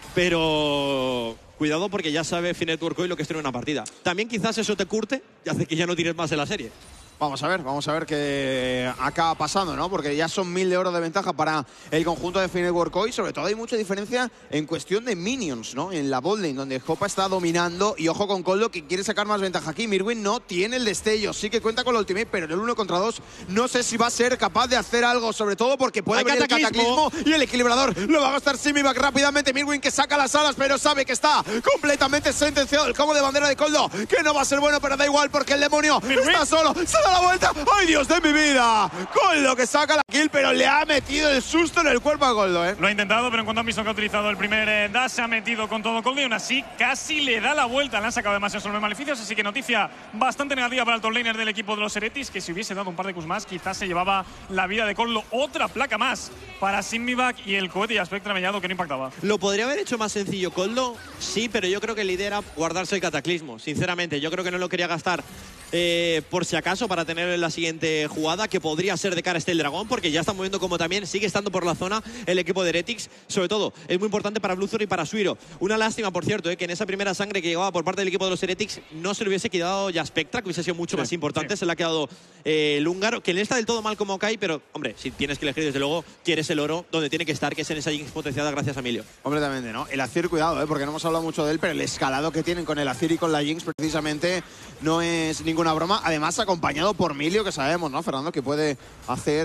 Speaker 5: pero cuidado porque ya sabe Fnatic Workoy lo que es tener una partida. También quizás eso te curte y hace que ya no tires más en la serie.
Speaker 4: Vamos a ver, vamos a ver qué acaba pasando, ¿no? Porque ya son mil de oro de ventaja para el conjunto de Fnatic Workoy. Sobre todo hay mucha diferencia en cuestión de minions, ¿no? En la botlane, donde Hopa está dominando. Y ojo con Coldo, que quiere sacar más ventaja aquí. Mirwin no tiene el destello, sí que cuenta con la ultimate, pero en el uno contra dos no sé si va a ser capaz de hacer algo. Sobre todo porque puede
Speaker 5: Hay
Speaker 4: venir
Speaker 5: cataclismo.
Speaker 4: el cataclismo y el equilibrador lo va a gastar Simivac rápidamente. Mirwin que saca las alas, pero sabe que está completamente sentenciado. El combo de bandera de Coldo, que no va a ser bueno, pero da igual porque el demonio está solo. Se da la vuelta. ¡Ay, Dios de mi vida! Coldo que saca la kill, pero le ha metido el susto en el cuerpo a Coldo, ¿eh?
Speaker 6: Lo ha intentado, pero en cuanto han visto que ha utilizado el primer eh, dash, se ha metido con todo Coldo y aún así casi le da la vuelta. Le han sacado demasiados sobre maleficios, así que noticia bastante negativa para el top laner del equipo de los Heretics, que si hubiese dado un par de Qs más, quizás se llevaba la vida de Coldo. Otra placa más para Simivac y el cohete y Spectra mellado que no impactaba.
Speaker 5: ¿Lo podría haber hecho más sencillo Coldo? Sí, pero yo creo que la idea era guardarse el cataclismo. Sinceramente, yo creo que no lo quería gastar eh, por si acaso para tener en la siguiente jugada, que podría ser de cara a este el dragón, porque ya está moviendo como también sigue estando por la zona el equipo de Heretics. Sobre todo, es muy importante para Blurthor y para Suiro. Una lástima, por cierto, eh, que en esa primera sangre que llegaba por parte del equipo de los Heretics no se le hubiese quedado ya Spectra, que hubiese sido mucho
Speaker 6: Sí,
Speaker 5: más importante.
Speaker 6: sí.
Speaker 5: Se le ha quedado eh, el húngaro, que no está del todo mal como Kai, pero, hombre, si tienes que elegir, desde luego, quieres el oro donde tiene que estar, que es en esa Jinx potenciada gracias a Emilio.
Speaker 4: Completamente, ¿no? El Azir, cuidado, ¿eh? Porque no hemos hablado mucho de él, pero el escalado que tienen con el Azir y con la Jinx precisamente no es ningún ninguna broma. Además, acompañado por Milio, que sabemos, ¿no, Fernando? Que puede hacer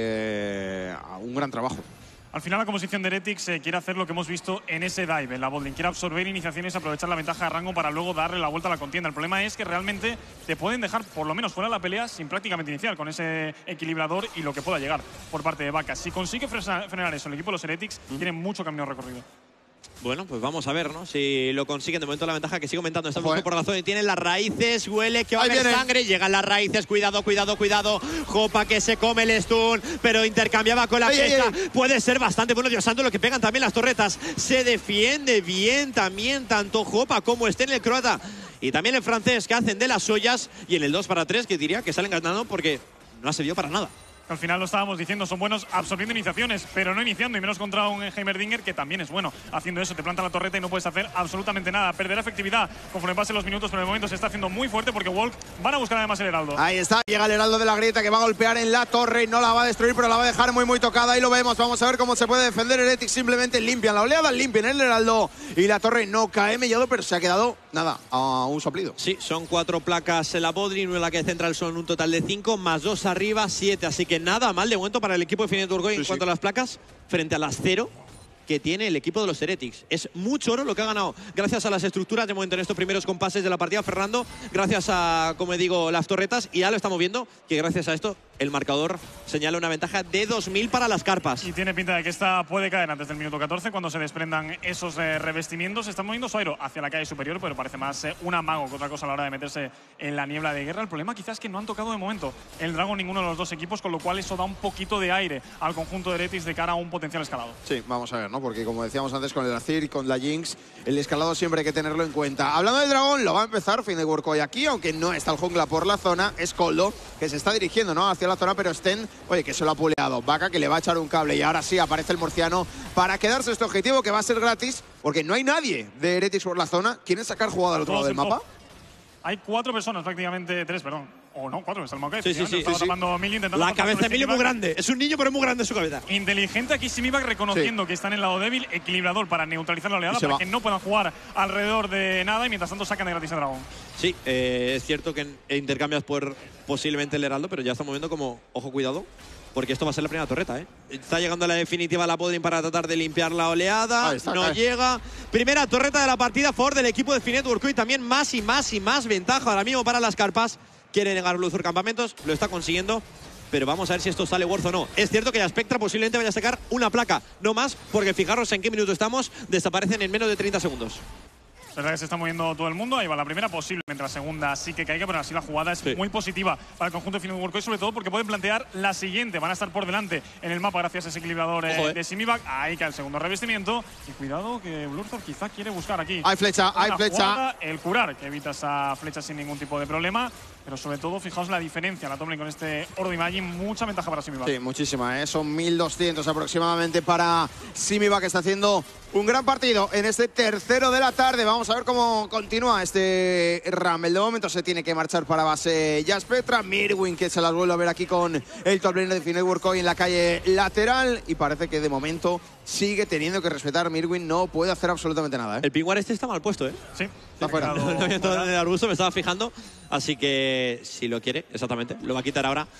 Speaker 4: eh, un gran trabajo.
Speaker 6: Al final la composición de Heretics eh, quiere hacer lo que hemos visto en ese dive, en la botlane. Quiere absorber iniciaciones, aprovechar la ventaja de rango para luego darle la vuelta a la contienda. El problema es que realmente te pueden dejar por lo menos fuera de la pelea sin prácticamente iniciar, con ese equilibrador y lo que pueda llegar por parte de Vaca. Si consigue frenar eso el equipo de los Heretics, mm. tiene mucho camino recorrido.
Speaker 5: Bueno, pues vamos a ver, ¿no? Si lo consiguen. De momento la ventaja que sigo aumentando. Estamos por la zona y tienen las raíces. Huele que va a haber sangre. Llegan las raíces. Cuidado, cuidado, cuidado. Jopa que se come el stun, pero intercambiaba con la flecha. Puede ser bastante bueno. Dios santo, lo que pegan también las torretas. Se defiende bien también tanto Jopa como esté en el croata. Y también el francés, que hacen de las suyas. Y en el dos para tres, que diría que salen ganando porque no ha servido para nada.
Speaker 6: Al final lo estábamos diciendo, son buenos absorbiendo iniciaciones, pero no iniciando, y menos contra un Heimerdinger que también es bueno. Haciendo eso, te planta la torreta y no puedes hacer absolutamente nada. Perderá efectividad conforme pasen los minutos, pero de momento se está haciendo muy fuerte porque Walk van a buscar además el Heraldo.
Speaker 4: Ahí está, llega el Heraldo de la grieta que va a golpear en la torre y no la va a destruir, pero la va a dejar muy muy tocada. Ahí lo vemos, vamos a ver cómo se puede defender Heretics. Simplemente limpian la oleada, limpian el Heraldo y la torre no cae mellado, pero se ha quedado, nada, a un soplido.
Speaker 5: Sí, son cuatro placas en la Bodri, una en la que central son un total de cinco, más dos arriba, siete. Así que nada mal de momento para el equipo de Finet Urgoy en sí, cuanto sí. a las placas, frente a las cero que tiene el equipo de los Heretics. Es mucho oro lo que ha ganado gracias a las estructuras de momento en estos primeros compases de la partida, Fernando, gracias a, como digo, las torretas, y ya lo estamos viendo, que gracias a esto el marcador señala una ventaja de dos mil para las carpas.
Speaker 6: Y tiene pinta de que esta puede caer antes del minuto catorce, cuando se desprendan esos eh, revestimientos. Está moviendo su aero hacia la calle superior, pero parece más eh, un amago que otra cosa a la hora de meterse en la niebla de guerra. El problema quizás es que no han tocado de momento el Dragon ninguno de los dos equipos, con lo cual eso da un poquito de aire al conjunto de Heretics de cara a un potencial escalado.
Speaker 4: Sí, vamos a ver, ¿no? Porque como decíamos antes con el Azir y con la Jinx, el escalado siempre hay que tenerlo en cuenta. Hablando del Dragón, lo va a empezar Finet Urgoy aquí, aunque no está el jungla por la zona. Es Coldo, que se está dirigiendo, ¿no?, hacia la zona, pero Sten, oye, que se lo ha puleado. Vaca, que le va a echar un cable, y ahora sí aparece el murciano para quedarse este objetivo, que va a ser gratis, porque no hay nadie de Heretics por la zona. ¿Quieren sacar jugada al otro lado del mapa?
Speaker 6: Top. Hay cuatro personas, prácticamente tres, perdón. O oh, no, cuatro, está el Maokai.
Speaker 5: Sí, sí, sí.
Speaker 6: Estaba
Speaker 5: sí, sí.
Speaker 6: Emilio, intentando
Speaker 5: la cabeza de Emilio es muy grande. Es un niño, pero es muy grande su cabeza.
Speaker 6: Inteligente aquí Simivac, reconociendo sí. que está en el lado débil, equilibrador para neutralizar la oleada, para va. que no puedan jugar alrededor de nada, y mientras tanto sacan de gratis a Dragón.
Speaker 5: Sí, eh, es cierto que intercambias por posiblemente el Heraldo, pero ya está moviendo como, ojo, cuidado, porque esto va a ser la primera torreta, ¿eh? Está llegando a la definitiva la Podrin para tratar de limpiar la oleada. Está, no cae. llega. Primera torreta de la partida a favor del equipo de Finet Urgoy. También más y más y más ventaja ahora mismo para las carpas. Quiere negar Bluezor Campamentos, lo está consiguiendo, pero vamos a ver si esto sale worth o no. Es cierto que la Spectra posiblemente vaya a sacar una placa, no más, porque fijaros en qué minuto estamos, desaparecen en menos de treinta segundos.
Speaker 6: Es verdad que se está moviendo todo el mundo. Ahí va la primera, posiblemente la segunda sí que caiga, pero así la jugada es sí. muy positiva para el conjunto de Finet Urgoy, sobre todo porque pueden plantear la siguiente. Van a estar por delante en el mapa gracias a ese equilibrador eh, eh. de Simivac. Ahí cae el segundo revestimiento. Y cuidado que Bluezor quizá quiere buscar aquí.
Speaker 4: Hay flecha, hay flecha.
Speaker 6: Jugada, el curar, que evita esa flecha sin ningún tipo de problema. Pero sobre todo, fijaos la diferencia, la Tomlin con este Oro de Imagine, mucha ventaja para Simivac.
Speaker 4: Sí, muchísima, ¿eh? Son mil doscientos aproximadamente para Simivac, que está haciendo un gran partido en este tercero de la tarde. Vamos a ver cómo continúa este Rumble. De momento se tiene que marchar para base ya Spectra. Mirwin, que se las vuelve a ver aquí con el top laner de Finet Urgoy en la calle lateral. Y parece que de momento sigue teniendo que respetar. Mirwin no puede hacer absolutamente nada, ¿eh?
Speaker 5: El Pingwar este está mal puesto, ¿eh?
Speaker 6: Sí.
Speaker 4: Está fuera.
Speaker 5: No, no, no, todo en el arbusto, me estaba fijando. Así que si lo quiere, exactamente, lo va a quitar ahora,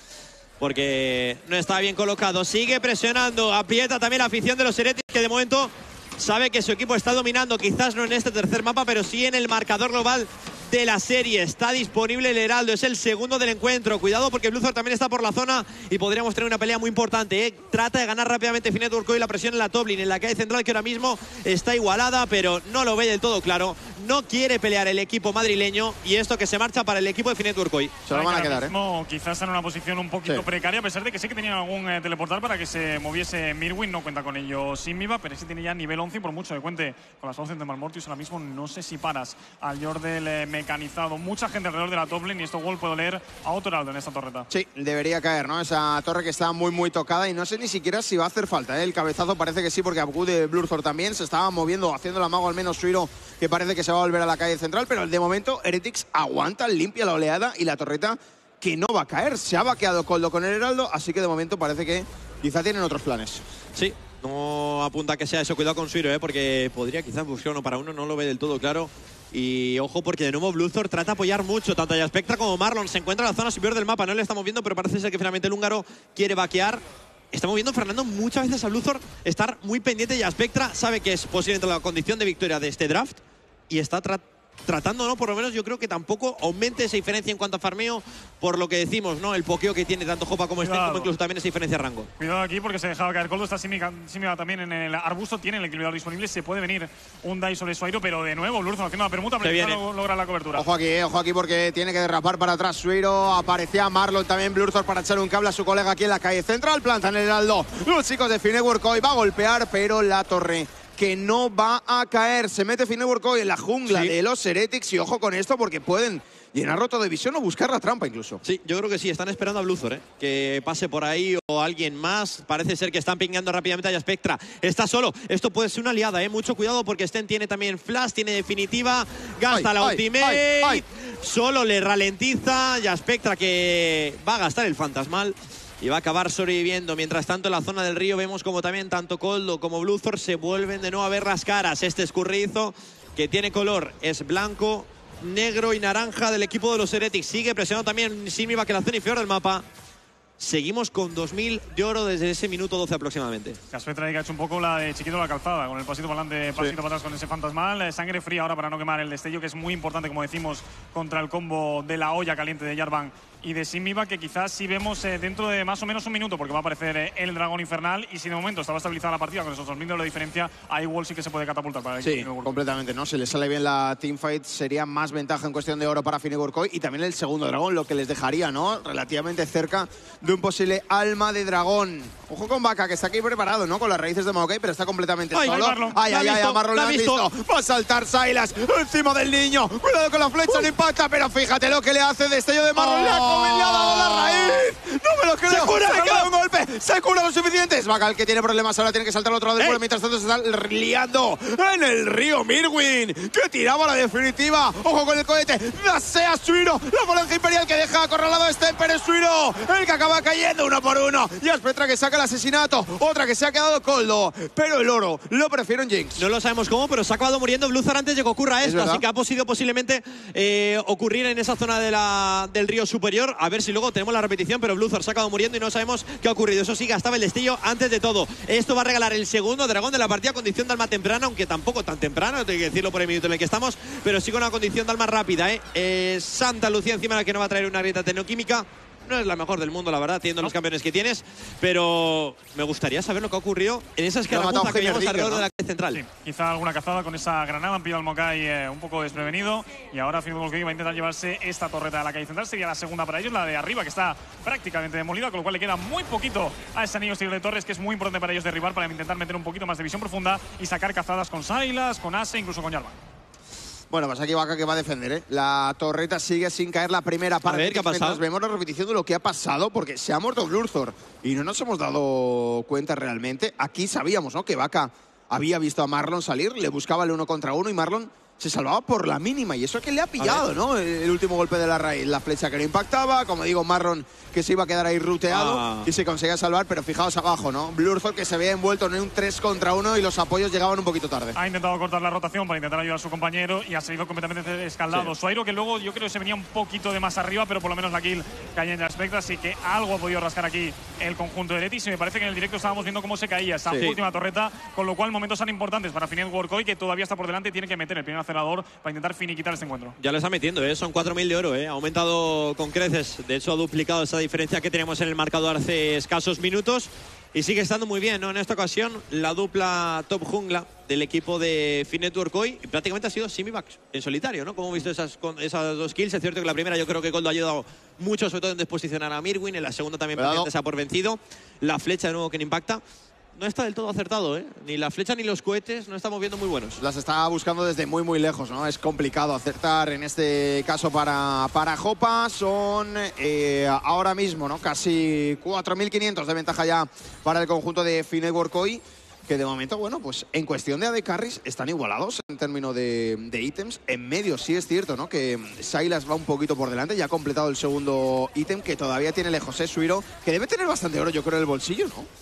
Speaker 5: porque no está bien colocado. Sigue presionando, aprieta también la afición de los Heretics, que de momento sabe que su equipo está dominando, quizás no en este tercer mapa, pero sí en el marcador global de la serie. Está disponible el Heraldo, es el segundo del encuentro. Cuidado porque Bluezor también está por la zona y podríamos tener una pelea muy importante, ¿eh? Trata de ganar rápidamente Finet Urgoy la presión en la top lane, en la calle central, que ahora mismo está igualada, pero no lo ve del todo claro. No quiere pelear el equipo madrileño, y esto que se marcha para el equipo de Finet Urgoy.
Speaker 4: Se lo van a quedar,
Speaker 6: mismo, ¿eh? Quizás en una posición un poquito sí. precaria, a pesar de que sí que tenían algún eh, teleportar para que se moviese Mirwin. No cuenta con ello Simivac, pero sí tiene ya nivel once, y por mucho que cuente con las once de Malmortius ahora mismo, no sé si paras al Yordle eh, mecanizado. Mucha gente alrededor de la top lane, y esto Wall puede leer a otro Heraldo en esta torreta.
Speaker 4: Sí, debería caer, ¿no? Esa torre que está muy, muy tocada, y no sé ni siquiera si va a hacer falta, ¿eh? El cabezazo parece que sí, porque Abu de Bluezor también se estaba moviendo, haciendo la mago al menos Suiro, que parece que se va a volver a la calle central, pero de momento Heretics aguanta, limpia la oleada, y la torreta que no va a caer. Se ha vaqueado Coldo con el Heraldo, así que de momento parece que quizá tienen otros planes.
Speaker 5: Sí. No apunta que sea eso. Cuidado con Suiro, ¿eh? Porque podría quizás buscar uno para uno. No lo ve del todo claro. Y ojo, porque de nuevo Bluthor trata de apoyar mucho. Tanto a Spectra como Marlon. Se encuentra en la zona superior del mapa. No le estamos viendo, pero parece ser que finalmente el húngaro quiere vaquear. Estamos viendo, Fernando, muchas veces a Bluthor estar muy pendiente de Spectra. Sabe que es posiblemente la condición de victoria de este draft. Y está tratando. Tratando, ¿no? Por lo menos yo creo que tampoco aumente esa diferencia en cuanto a farmeo, por lo que decimos, ¿no? El pokeo que tiene tanto Jopa como Sten, como incluso también esa diferencia de rango.
Speaker 6: Cuidado aquí porque se dejaba caer Coldo. Está Simiga también en el arbusto, tiene el equilibrador disponible. Se puede venir un die sobre Suairo, pero de nuevo Bluthor haciendo la permuta para lograr la cobertura.
Speaker 4: Ojo aquí, eh, ojo aquí porque tiene que derrapar para atrás Suairo. Aparecía Marlon también, Bluthor para echar un cable a su colega aquí en la calle central. Plantan el heraldo. Los chicos de Finework hoy va a golpear, pero la torre que no va a caer. Se mete Finework hoy en la jungla sí. de los Heretics y ojo con esto porque pueden llenarlo todo de visión o buscar la trampa incluso.
Speaker 5: Sí, yo creo que sí. Están esperando a Bluthor, ¿eh? Que pase por ahí o alguien más. Parece ser que están pingando rápidamente a Spectra. Está solo. Esto puede ser una aliada, ¿eh? Mucho cuidado porque Sten tiene también flash, tiene definitiva. Gasta ay, la ay, ultimate. Ay, ay. Solo le ralentiza. Y a Spectra que va a gastar el fantasmal. Y va a acabar sobreviviendo. Mientras tanto, en la zona del río vemos como también tanto Coldo como Bluthor se vuelven de nuevo a ver las caras. Este escurridizo que tiene color es blanco, negro y naranja del equipo de los Heretics. Sigue presionando también Simiva, que la zona inferior del mapa. Seguimos con dos mil de oro desde ese minuto doce aproximadamente.
Speaker 6: Caspetra ha hecho un poco la de Chiquito la calzada, con el pasito para adelante, pasito sí. para atrás con ese fantasmal. Sangre fría ahora para no quemar el destello, que es muy importante, como decimos, contra el combo de la olla caliente de Jarvan y de Simiva, que quizás si vemos eh, dentro de más o menos un minuto, porque va a aparecer eh, el dragón infernal, y si de momento estaba estabilizada la partida con esos dos mil de oro de diferencia, a igual sí que se puede catapultar para el
Speaker 4: Sí, completamente, ¿no? Si le sale bien la teamfight, sería más ventaja en cuestión de oro para Finework hoy y también el segundo dragón, lo que les dejaría, ¿no? Relativamente cerca de un posible alma de dragón. Ojo con Vaca, que está aquí preparado, ¿no? Con las raíces de Maokai, pero está completamente
Speaker 6: ay,
Speaker 4: solo.
Speaker 6: Marlon,
Speaker 4: ay, ay, ay, a Marlon lo han visto. visto. Va a saltar Sylas encima del niño. Cuidado con la flecha, uh. no impacta, pero fíjate lo que le hace destello de Marlon. Oh. Le ha comido, le ha dado la raíz. No me lo creo. Se cura, se queda un golpe. Se cura lo suficiente. Es Vaca el que tiene problemas. Ahora tiene que saltar al otro lado del pueblo. Mientras tanto se está liando en el río Mirwin, que tiraba la definitiva. Ojo con el cohete. Dasea Suiro. La falange imperial que deja acorralado a Sten, pero es Suiro el que acaba cayendo uno por uno. Y a Spectra que saca el asesinato. Otra que se ha quedado Coldo. Pero el oro lo prefiero en Jinx.
Speaker 5: No lo sabemos cómo, pero se ha acabado muriendo Bluthor antes de que ocurra esto. Así que ha podido posiblemente eh, ocurrir en esa zona de la, del río superior. A ver si luego tenemos la repetición, pero Bluthor se ha acabado muriendo y no sabemos qué ha ocurrido. Eso sí, gastaba el destello antes de todo. Esto va a regalar el segundo dragón de la partida, condición de alma temprana, aunque tampoco tan temprana, tengo que decirlo por el minuto en el que estamos, pero sí con una condición de alma rápida, ¿eh? Eh, Santa Lucía encima, la que no va a traer una grieta tecnoquímica. No es la mejor del mundo, la verdad, teniendo no. los campeones que tienes, pero me gustaría saber lo que ha ocurrido en esa escaramuza que vimos alrededor ¿no? de la calle central.
Speaker 6: Sí, quizá alguna cazada con esa granada, han pillado al Maokai eh, un poco desprevenido, y ahora Finework va a intentar llevarse esta torreta de la calle central. Sería la segunda para ellos, la de arriba, que está prácticamente demolida, con lo cual le queda muy poquito a ese anillo exterior de torres, que es muy importante para ellos derribar, para intentar meter un poquito más de visión profunda y sacar cazadas con Sylas, con Ase, incluso con Jarvan.
Speaker 4: Bueno, pues aquí Vaca que va a defender, ¿eh? La torreta sigue sin caer la primera parte.
Speaker 5: A ver, ¿qué ha pasado?
Speaker 4: Vemos la repetición de lo que ha pasado, porque se ha muerto Bluthor y no nos hemos dado cuenta realmente. Aquí sabíamos, ¿no? Que Vaca había visto a Marlon salir, le buscaba el uno contra uno y Marlon se salvaba por la mínima. Y eso es que le ha pillado, ¿no? El último golpe de la raíz. La flecha que no impactaba, como digo, Marlon que se iba a quedar ahí ruteado ah. y se conseguía salvar, pero fijaos abajo, ¿no? Bluthor que se veía envuelto en un tres contra uno y los apoyos llegaban un poquito tarde.
Speaker 6: Ha intentado cortar la rotación para intentar ayudar a su compañero y ha salido completamente escaldado. Sí. Suairo, que luego yo creo que se venía un poquito de más arriba, pero por lo menos la kill caía en el Spectra, así que algo ha podido rascar aquí el conjunto de Heretics. Y me parece que en el directo estábamos viendo cómo se caía esa sí. última torreta, con lo cual momentos tan importantes para Finework hoy, que todavía está por delante y tiene que meter el primer acelerador para intentar finiquitar este encuentro.
Speaker 5: Ya lo está metiendo, ¿eh? Son cuatro mil de oro, ¿eh? Ha aumentado con creces, de hecho ha duplicado esa diferencia que teníamos en el marcador hace escasos minutos y sigue estando muy bien, ¿no? En esta ocasión la dupla top jungla del equipo de Finework hoy y prácticamente ha sido Simivac en solitario, ¿no? Como hemos visto esas, esas dos kills. Es cierto que la primera yo creo que Coldo ha ayudado mucho, sobre todo en desposicionar a Mirwin, en la segunda también se ha por vencido. La flecha de nuevo que no impacta. No está del todo acertado, ¿eh? Ni la flecha ni los cohetes no estamos viendo muy buenos.
Speaker 4: Las está buscando desde muy, muy lejos, ¿no? Es complicado acertar en este caso para, para Jopa. Son eh, ahora mismo, ¿no? Casi cuatro mil quinientos de ventaja ya para el conjunto de Finework hoy, que de momento, bueno, pues en cuestión de A D carries están igualados en términos de, de ítems. En medio sí es cierto, ¿no? Que Sylas va un poquito por delante, ya ha completado el segundo ítem que todavía tiene lejos, ¿eh? Suiro, que debe tener bastante oro, yo creo, en el bolsillo, ¿no?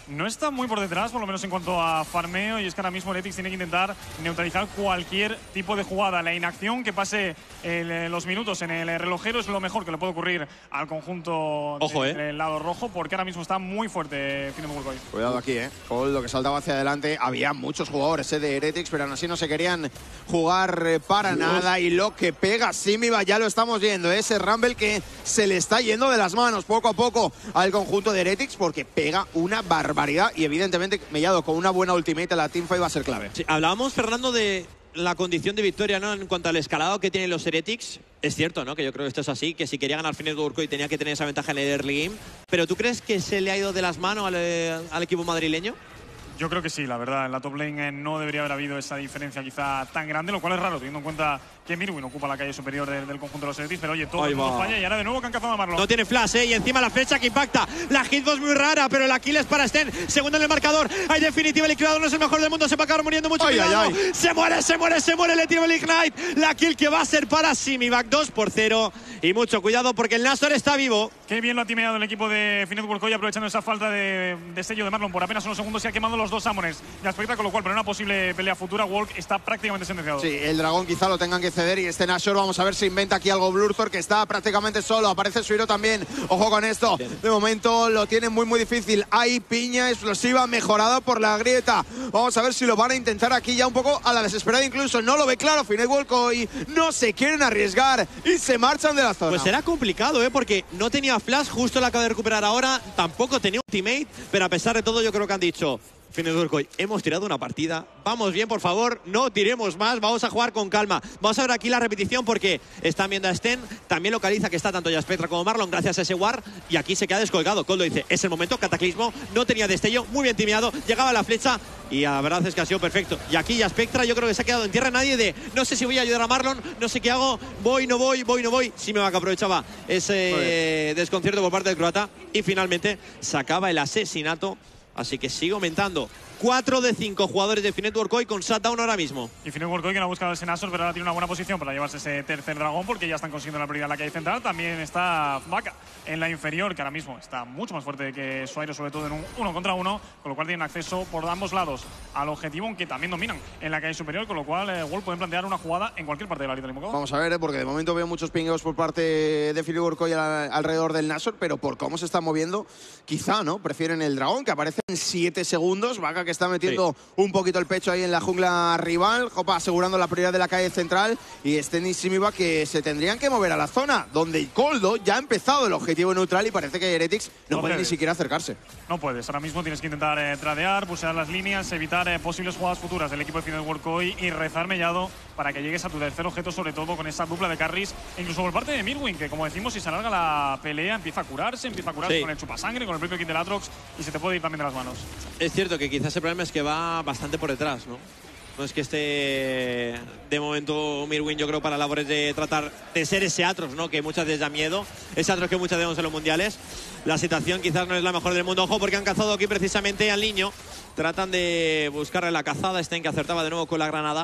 Speaker 6: no está muy por detrás, por lo menos en cuanto a farmeo, y es que ahora mismo Heretics tiene que intentar neutralizar cualquier tipo de jugada. La inacción que pase el, los minutos en el relojero es lo mejor que le puede ocurrir al conjunto
Speaker 5: Ojo,
Speaker 6: del
Speaker 5: eh.
Speaker 6: lado rojo, porque ahora mismo está muy fuerte Finet Workoy.
Speaker 4: Cuidado aquí, ¿eh? Con lo que saltaba hacia adelante. Había muchos jugadores ¿eh? de Heretics, pero aún así no se querían jugar eh, para Dios. nada. Y lo que pega Simiva, ya lo estamos viendo, ¿eh? Ese Rumble que se le está yendo de las manos poco a poco al conjunto de Heretics, porque pega una barbaridad. Y evidentemente Mellado con una buena ultimate a la teamfight va a ser clave.
Speaker 5: Sí, hablábamos, Fernando, de la condición de victoria, ¿no? En cuanto al escalado que tienen los Heretics. Es cierto, ¿no? Que yo creo que esto es así, que si quería ganar Finet Workoy tenía que tener esa ventaja en el early game. Pero ¿tú crees que se le ha ido de las manos al, al equipo madrileño?
Speaker 6: Yo creo que sí, la verdad. En la top lane eh, no debería haber habido esa diferencia quizá tan grande, lo cual es raro, teniendo en cuenta que Mirwin ocupa la calle superior del, del conjunto de los Heretics. Pero oye, todo el mundo falla y ahora de nuevo que han cazado a Marlon.
Speaker 5: No tiene flash, ¿eh? Y encima la flecha que impacta. La hitbox muy rara, pero la kill es para Sten. Segundo en el marcador. Hay definitiva, el liquidador no es el mejor del mundo. Se va a acabar muriendo mucho.
Speaker 4: Ay, ay, ay.
Speaker 5: Se muere, se muere, se muere. Le tira el Ignite. La kill que va a ser para Simivac. dos por cero. Y mucho cuidado porque el Nashor está vivo.
Speaker 6: Qué bien lo ha timeado el equipo de Finet Workoy, aprovechando esa falta de, de sello de Marlon por apenas unos segundos. Se ha quemado los dos Summoners. Aspecta, con lo cual, para una posible pelea futura, Walk está prácticamente sentenciado.
Speaker 4: Sí, el dragón quizá lo tengan que ceder y este Nashor, vamos a ver si inventa aquí algo Blurthor, que está prácticamente solo. Aparece Suiro también. Ojo con esto. De momento lo tiene muy, muy difícil. Hay piña explosiva mejorada por la grieta. Vamos a ver si lo van a intentar aquí ya un poco a la desesperada incluso. No lo ve claro Finet Workoy. No se quieren arriesgar y se marchan de la zona.
Speaker 5: Pues será complicado, ¿eh? Porque no tenía flash, justo la acaba de recuperar ahora. Tampoco tenía ultimate, pero a pesar de todo yo creo que han dicho: Finet Workoy, hemos tirado una partida, vamos bien, por favor, no tiremos más, vamos a jugar con calma. Vamos a ver aquí la repetición porque están viendo a Sten, también localiza que está tanto ya Spectra como Marlon gracias a ese war, y aquí se queda descolgado. Coldo dice, es el momento, cataclismo, no tenía destello, muy bien timeado, llegaba la flecha y la verdad es que ha sido perfecto. Y aquí ya Spectra yo creo que se ha quedado en tierra nadie de, no sé si voy a ayudar a Marlon, no sé qué hago, voy, no voy, voy, no voy. Sí me va que aprovechaba ese eh, desconcierto por parte del croata y finalmente se acaba el asesinato. Así que sigue aumentando. cuatro de cinco jugadores de Finet Workoy con shutdown ahora mismo.
Speaker 6: Y Finet Workoy, que no ha buscado ese Nashor, pero ahora tiene una buena posición para llevarse ese tercer dragón, porque ya están consiguiendo la prioridad en la calle central. También está Vaca en la inferior, que ahora mismo está mucho más fuerte que Suairo, sobre todo en un uno contra uno, con lo cual tienen acceso por ambos lados al objetivo, aunque también dominan en la calle superior, con lo cual eh, Wolf pueden plantear una jugada en cualquier parte de la línea del invocador.
Speaker 4: Vamos a ver, ¿eh? Porque de momento veo muchos pingueos por parte de Finet Workoy al, alrededor del Nashor, pero por cómo se está moviendo, quizá, ¿no? Prefieren el dragón, que aparece en siete segundos. Vaca que está metiendo sí. un poquito el pecho ahí en la jungla rival. Jopa asegurando la prioridad de la calle central. Y Sten y Simiva que se tendrían que mover a la zona donde Coldo ya ha empezado el objetivo neutral y parece que Heretics no, no puede ni siquiera acercarse.
Speaker 6: No puedes. Ahora mismo tienes que intentar eh, tradear, pusear las líneas, evitar eh, posibles jugadas futuras del equipo de Finet Workoy y rezar Mellado para que llegues a tu tercer objeto, sobre todo con esa dupla de carries. Incluso por parte de Mirwin, que como decimos, si se alarga la pelea, empieza a curarse, empieza a curarse sí. con el chupasangre, con el propio kit del Atrox y se te puede ir también de las manos.
Speaker 5: Es cierto que quizás el problema es que va bastante por detrás, ¿no? No es que esté de momento Mirwin, yo creo, para labores de tratar de ser ese Atrox, ¿no? Que muchas veces da miedo, ese Atrox que muchas vemos en los mundiales. La situación quizás no es la mejor del mundo. Ojo, porque han cazado aquí precisamente al niño. Tratan de buscarle la cazada. Sten que acertaba de nuevo con la granada.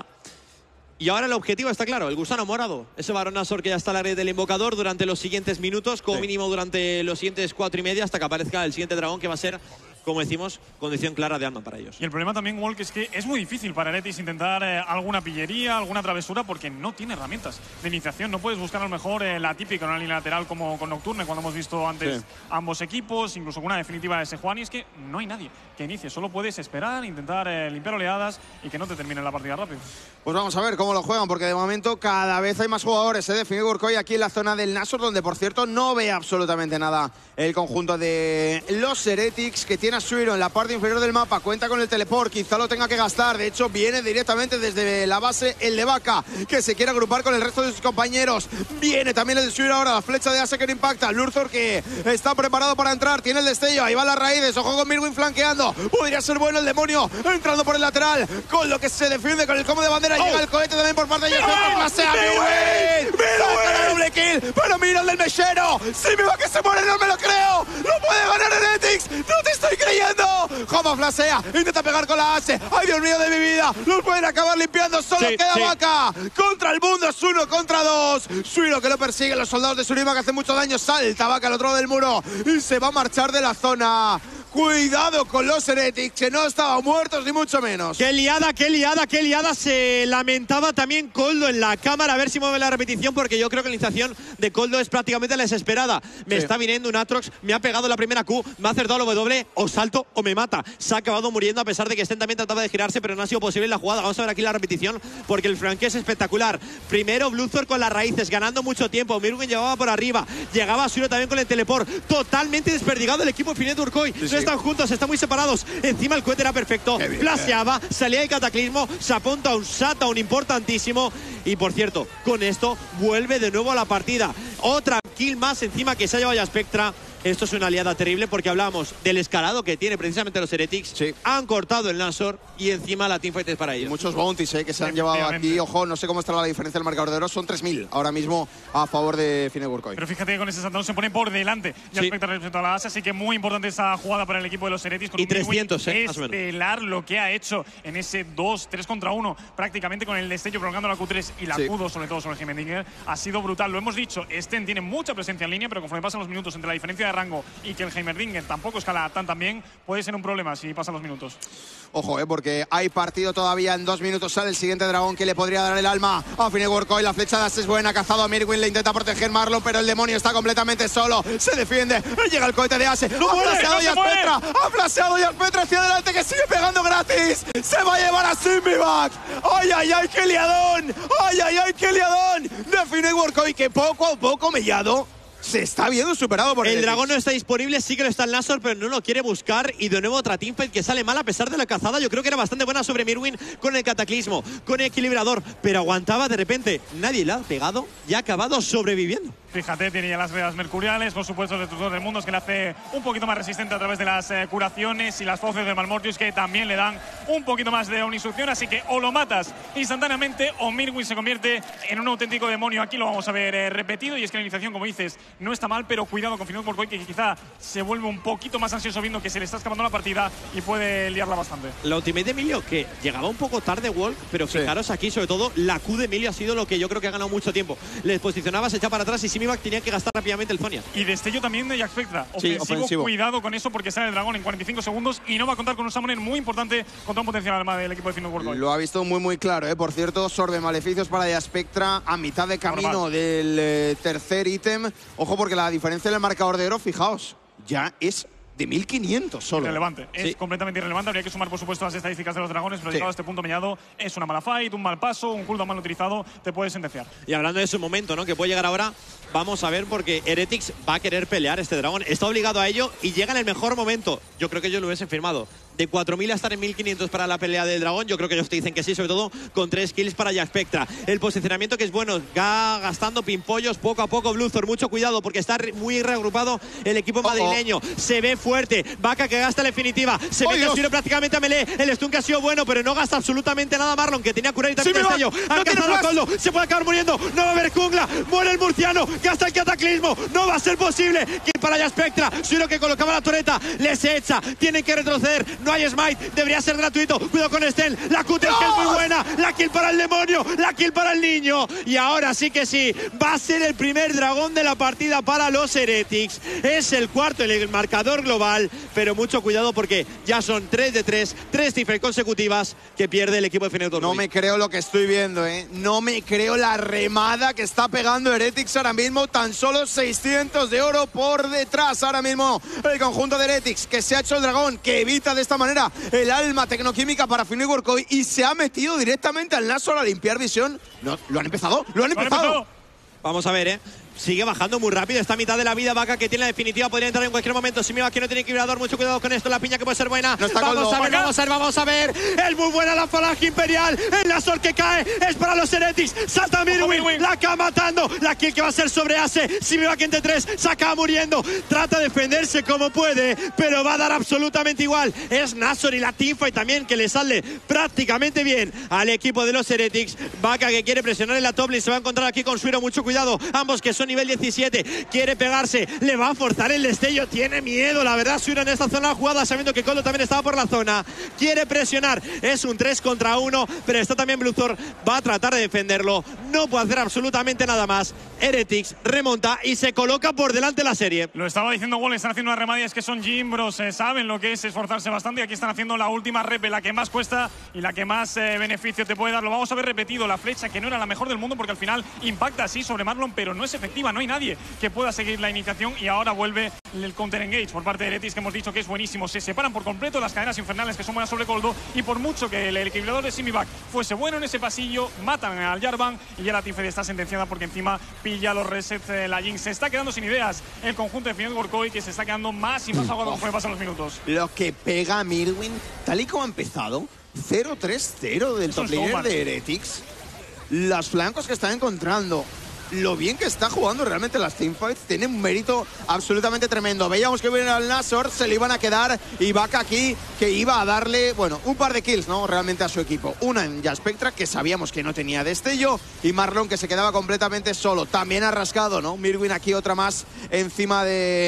Speaker 5: Y ahora el objetivo está claro, el gusano morado. Ese Barón Nashor que ya está a la red del invocador durante los siguientes minutos, como sí. mínimo durante los siguientes cuatro y media, hasta que aparezca el siguiente dragón, que va a ser, como decimos, condición clara de arma para ellos.
Speaker 6: Y el problema también, Walk, es que es muy difícil para Heretics intentar eh, alguna pillería, alguna travesura, porque no tiene herramientas de iniciación. No puedes buscar a lo mejor eh, la típica en una línea lateral como con Nocturne, cuando hemos visto antes sí. ambos equipos, incluso con una definitiva de Sejuani. Es que no hay nadie que inicie, solo puedes esperar, intentar eh, limpiar oleadas y que no te termine la partida rápido.
Speaker 4: Pues vamos a ver cómo lo juegan, porque de momento cada vez hay más jugadores ¿eh? de Finet Workoy aquí en la zona del Nashor, donde por cierto no ve absolutamente nada el conjunto de los Heretics, que tiene a Suiro en la parte inferior del mapa, cuenta con el teleport, quizá lo tenga que gastar, de hecho viene directamente desde la base el de Vaca, que se quiere agrupar con el resto de sus compañeros. Viene también el de Suiro ahora, la flecha de Ase que no impacta, Blurthor que está preparado para entrar, tiene el destello, ahí van las raíces, ojo con Mirwin flanqueando, podría ser bueno el demonio, entrando por el lateral, con lo que se defiende con el combo de bandera, oh. llega el cohete también por parte de Yasser, Mirwin, saca la doble kill, pero mira el del mechero, si me va que se muere, no me lo creo, no puede ganar Heretics, no te estoy creyendo. Joma flasea, intenta pegar con la Ase, ay Dios mío de mi vida, los pueden acabar limpiando, solo sí, queda sí. Vaca, contra el mundo es uno contra dos, Suiro que lo persiguen los soldados de Surima que hacen mucho daño, salta Vaca al otro lado del muro y se va a marchar de la zona. Cuidado con los Heretics, que no estaban muertos ni mucho menos.
Speaker 5: Qué liada, qué liada, qué liada. Se lamentaba también Coldo en la cámara. A ver si mueve la repetición, porque yo creo que la iniciación de Coldo es prácticamente la desesperada. Me sí. está viniendo un Atrox, me ha pegado la primera Q, me ha acertado el W, o salto o me mata. Se ha acabado muriendo, a pesar de que Sten también trataba de girarse, pero no ha sido posible la jugada. Vamos a ver aquí la repetición, porque el flanqueo es espectacular. Primero Bluthor con las raíces, ganando mucho tiempo. Mirwin llevaba por arriba, llegaba Suiro también con el teleport. Totalmente desperdigado el equipo de Finet Urkoi. Sí, no sí. están juntos, están muy separados. Encima el cohete era perfecto, flasheaba, salía de cataclismo, se apunta a un shutdown importantísimo. Y por cierto, con esto vuelve de nuevo a la partida. Otra kill más encima que se ha llevado ya Spectra. Esto es una aliada terrible, porque hablamos del escalado que tiene precisamente los Heretics. Sí. Han cortado el Nashor y encima la teamfight es para ellos.
Speaker 4: Y muchos bounties eh, que se han llevado aquí. Ojo, no sé cómo estará la diferencia del marcador de oro. Son tres mil ahora mismo a favor de Finet Urkoi.
Speaker 6: Pero fíjate que con ese saltón se pone por delante ya sí. respecto a la base. Así que muy importante esa jugada para el equipo de los Heretics. Con
Speaker 5: y trescientos, eh,
Speaker 6: estelar lo que ha hecho en ese dos, tres contra uno, prácticamente con el destello prolongando la Q tres y la sí. Q dos, sobre todo sobre el Heimerdinger. Ha sido brutal. Lo hemos dicho, Sten tiene mucha presencia en línea, pero conforme pasan los minutos entre la diferencia de rango y que el Heimerdinger tampoco escala tan tan bien, puede ser un problema si pasan los minutos.
Speaker 4: Ojo, eh, porque hay partido todavía. En dos minutos sale el siguiente dragón que le podría dar el alma a Finet Urkoi. La flecha de As es buena, cazado a Mirwin, le intenta proteger Marlon, pero el demonio está completamente solo. Se defiende, llega el cohete de Ase.
Speaker 6: ¡No
Speaker 4: ha
Speaker 6: muere,
Speaker 4: flaseado
Speaker 6: no
Speaker 4: ya Petra, ha flaseado ya Petra hacia adelante, que sigue pegando gratis. Se va a llevar a Simivac. ¡Ay, ay, ay, qué liadón! ¡Ay, ay, ay, qué liadón! De Finet Urkoi, que poco a poco, Mellado, se está viendo superado por el
Speaker 5: El dragón no está disponible, sí que lo está el Nashor, pero no lo quiere buscar. Y de nuevo otra teamfight que sale mal a pesar de la cazada. Yo creo que era bastante buena sobre Mirwin con el cataclismo, con el equilibrador, pero aguantaba de repente. Nadie le ha pegado y ha acabado sobreviviendo.
Speaker 6: Fíjate, tiene ya las veas mercuriales, por supuesto el destructor del mundo, que le hace un poquito más resistente a través de las eh, curaciones, y las fauces de Malmortius, que también le dan un poquito más de omnistrucción. Así que o lo matas instantáneamente o Mirwin se convierte en un auténtico demonio. Aquí lo vamos a ver eh, repetido, y es que la iniciación, como dices, no está mal, pero cuidado con Finet Urkoi, que quizá se vuelve un poquito más ansioso viendo que se le está escapando la partida y puede liarla bastante.
Speaker 5: La ultimate de Emilio, que llegaba un poco tarde, Walk, pero fijaros sí. aquí, sobre todo, la Q de Emilio ha sido lo que yo creo que ha ganado mucho tiempo. Les posicionaba, se echa para atrás y Simivac tenía que gastar rápidamente el Zonia.
Speaker 6: Y destello también de Jack Spectra. Ofensivo, sí, ofensivo. Cuidado con eso, porque sale el dragón en cuarenta y cinco segundos y no va a contar con un summoner muy importante contra un potencial arma del equipo de Finet Urkoi.
Speaker 4: Lo ha visto muy, muy claro, ¿eh? Por cierto, sorbe maleficios para Jack Spectra a mitad de camino Normal. del eh, tercer ítem. Ojo, porque la diferencia en el marcador de oro, fijaos, ya es de mil quinientos solo.
Speaker 6: Irrelevante, es
Speaker 5: sí.
Speaker 6: completamente irrelevante. Habría que sumar, por supuesto, las estadísticas de los dragones, pero sí. llegado a este punto, Mellado, es una mala fight, un mal paso, un cooldown mal utilizado, te puedes sentenciar.
Speaker 5: Y hablando de ese momento, ¿no?, que puede llegar ahora, vamos a ver, porque Heretics va a querer pelear este dragón, está obligado a ello y llega en el mejor momento. Yo creo que ellos lo hubiesen firmado. De cuatro mil a estar en mil quinientos para la pelea del dragón, yo creo que ellos te dicen que sí, sobre todo con tres kills para Jack Spectra. El posicionamiento que es bueno, va gastando pimpollos poco a poco Bluthor, mucho cuidado porque está muy reagrupado el equipo madrileño. Oh, oh. Se ve fuerte, Vaca que gasta la definitiva, se ve que prácticamente a melee, el stun que ha sido bueno, pero no gasta absolutamente nada Marlon, que tenía curar y también sí, destello. Han no cazado a Coldo, se puede acabar muriendo, no va a haber jungla, muere el murciano, gasta el cataclismo, no va a ser posible. Kill para Jack Spectra, Suiro que colocaba la torreta, les echa, tienen que retroceder. No hay smite, debería ser gratuito. Cuidado con Sten, la Q tres que es muy buena. La kill para el demonio, la kill para el niño. Y ahora sí que sí, va a ser el primer dragón de la partida para los Heretics. Es el cuarto en el marcador global, pero mucho cuidado porque ya son tres de tres, tres cifras consecutivas que pierde el equipo de Finet Urkoi.
Speaker 4: No me creo lo que estoy viendo, ¿eh? No me creo la remada que está pegando Heretics ahora mismo. Tan solo seiscientos de oro por detrás ahora mismo el conjunto de Heretics, que se ha hecho el dragón, que evita de esta manera el alma tecnoquímica para Finet Urkoi y se ha metido directamente al Nashor a limpiar visión. No, ¿Lo han empezado? ¿Lo han empezado? ¿Lo han empezado?
Speaker 5: Vamos a ver, ¿eh? Sigue bajando muy rápido, está a mitad de la vida. Vaca que tiene la definitiva, podría entrar en cualquier momento. Simivac que no tiene equilibrador, mucho cuidado con esto. La piña que puede ser buena.
Speaker 4: No está
Speaker 5: vamos
Speaker 4: Coldo.
Speaker 5: a ver, vamos a ver, vamos a ver. Es muy buena la falange imperial. El Nashor que cae es para los Heretics. Salta Mirwin, la acaba matando. La kill que va a ser sobre Ace. Simivac entre tres, se acaba muriendo. Trata de defenderse como puede, pero va a dar absolutamente igual. Es Nashor y la teamfight también que le sale prácticamente bien al equipo de los Heretics. Vaca que quiere presionar en la top lane, se va a encontrar aquí con Suiro, mucho cuidado. Ambos que son son nivel diecisiete. Quiere pegarse, le va a forzar el destello. Tiene miedo, la verdad, Suira en esta zona jugada, sabiendo que Coldo también estaba por la zona. Quiere presionar, es un tres contra uno, pero está también Bluthor, va a tratar de defenderlo. No puede hacer absolutamente nada más. Heretics remonta y se coloca por delante la serie.
Speaker 6: Lo estaba diciendo Wall, están haciendo unas remedias que son gimbros, eh, saben lo que es esforzarse bastante, y aquí están haciendo la última rep, la que más cuesta y la que más eh, beneficio te puede dar. Lo vamos a ver repetido, la flecha que no era la mejor del mundo porque al final impacta así sobre Marlon, pero no es efectiva, no hay nadie que pueda seguir la iniciación, y ahora vuelve el counter engage por parte de Heretics, que hemos dicho que es buenísimo. Se separan por completo las cadenas infernales que son buenas sobre Coldo, y por mucho que el equilibrador de Simivac fuese bueno en ese pasillo, matan al Jarvan y ya la Teamfight está sentenciada porque encima pilla los resets de la Jinx. Se está quedando sin ideas el conjunto de Fnatic Workoi, que se está quedando más y más ahogado conforme pasan los minutos.
Speaker 4: Lo que pega a Mirwin, tal y como ha empezado, cero tres cero del top laner de Heretics. Los flancos que están encontrando, lo bien que está jugando realmente las teamfights, tiene un mérito absolutamente tremendo. Veíamos que viene al Nashor, se le iban a quedar, y Vaca aquí que iba a darle, bueno, un par de kills, ¿no? Realmente a su equipo. Una en Jaspectra, que sabíamos que no tenía destello, y Marlon, que se quedaba completamente solo. También ha rascado, ¿no? Mirwin aquí otra más encima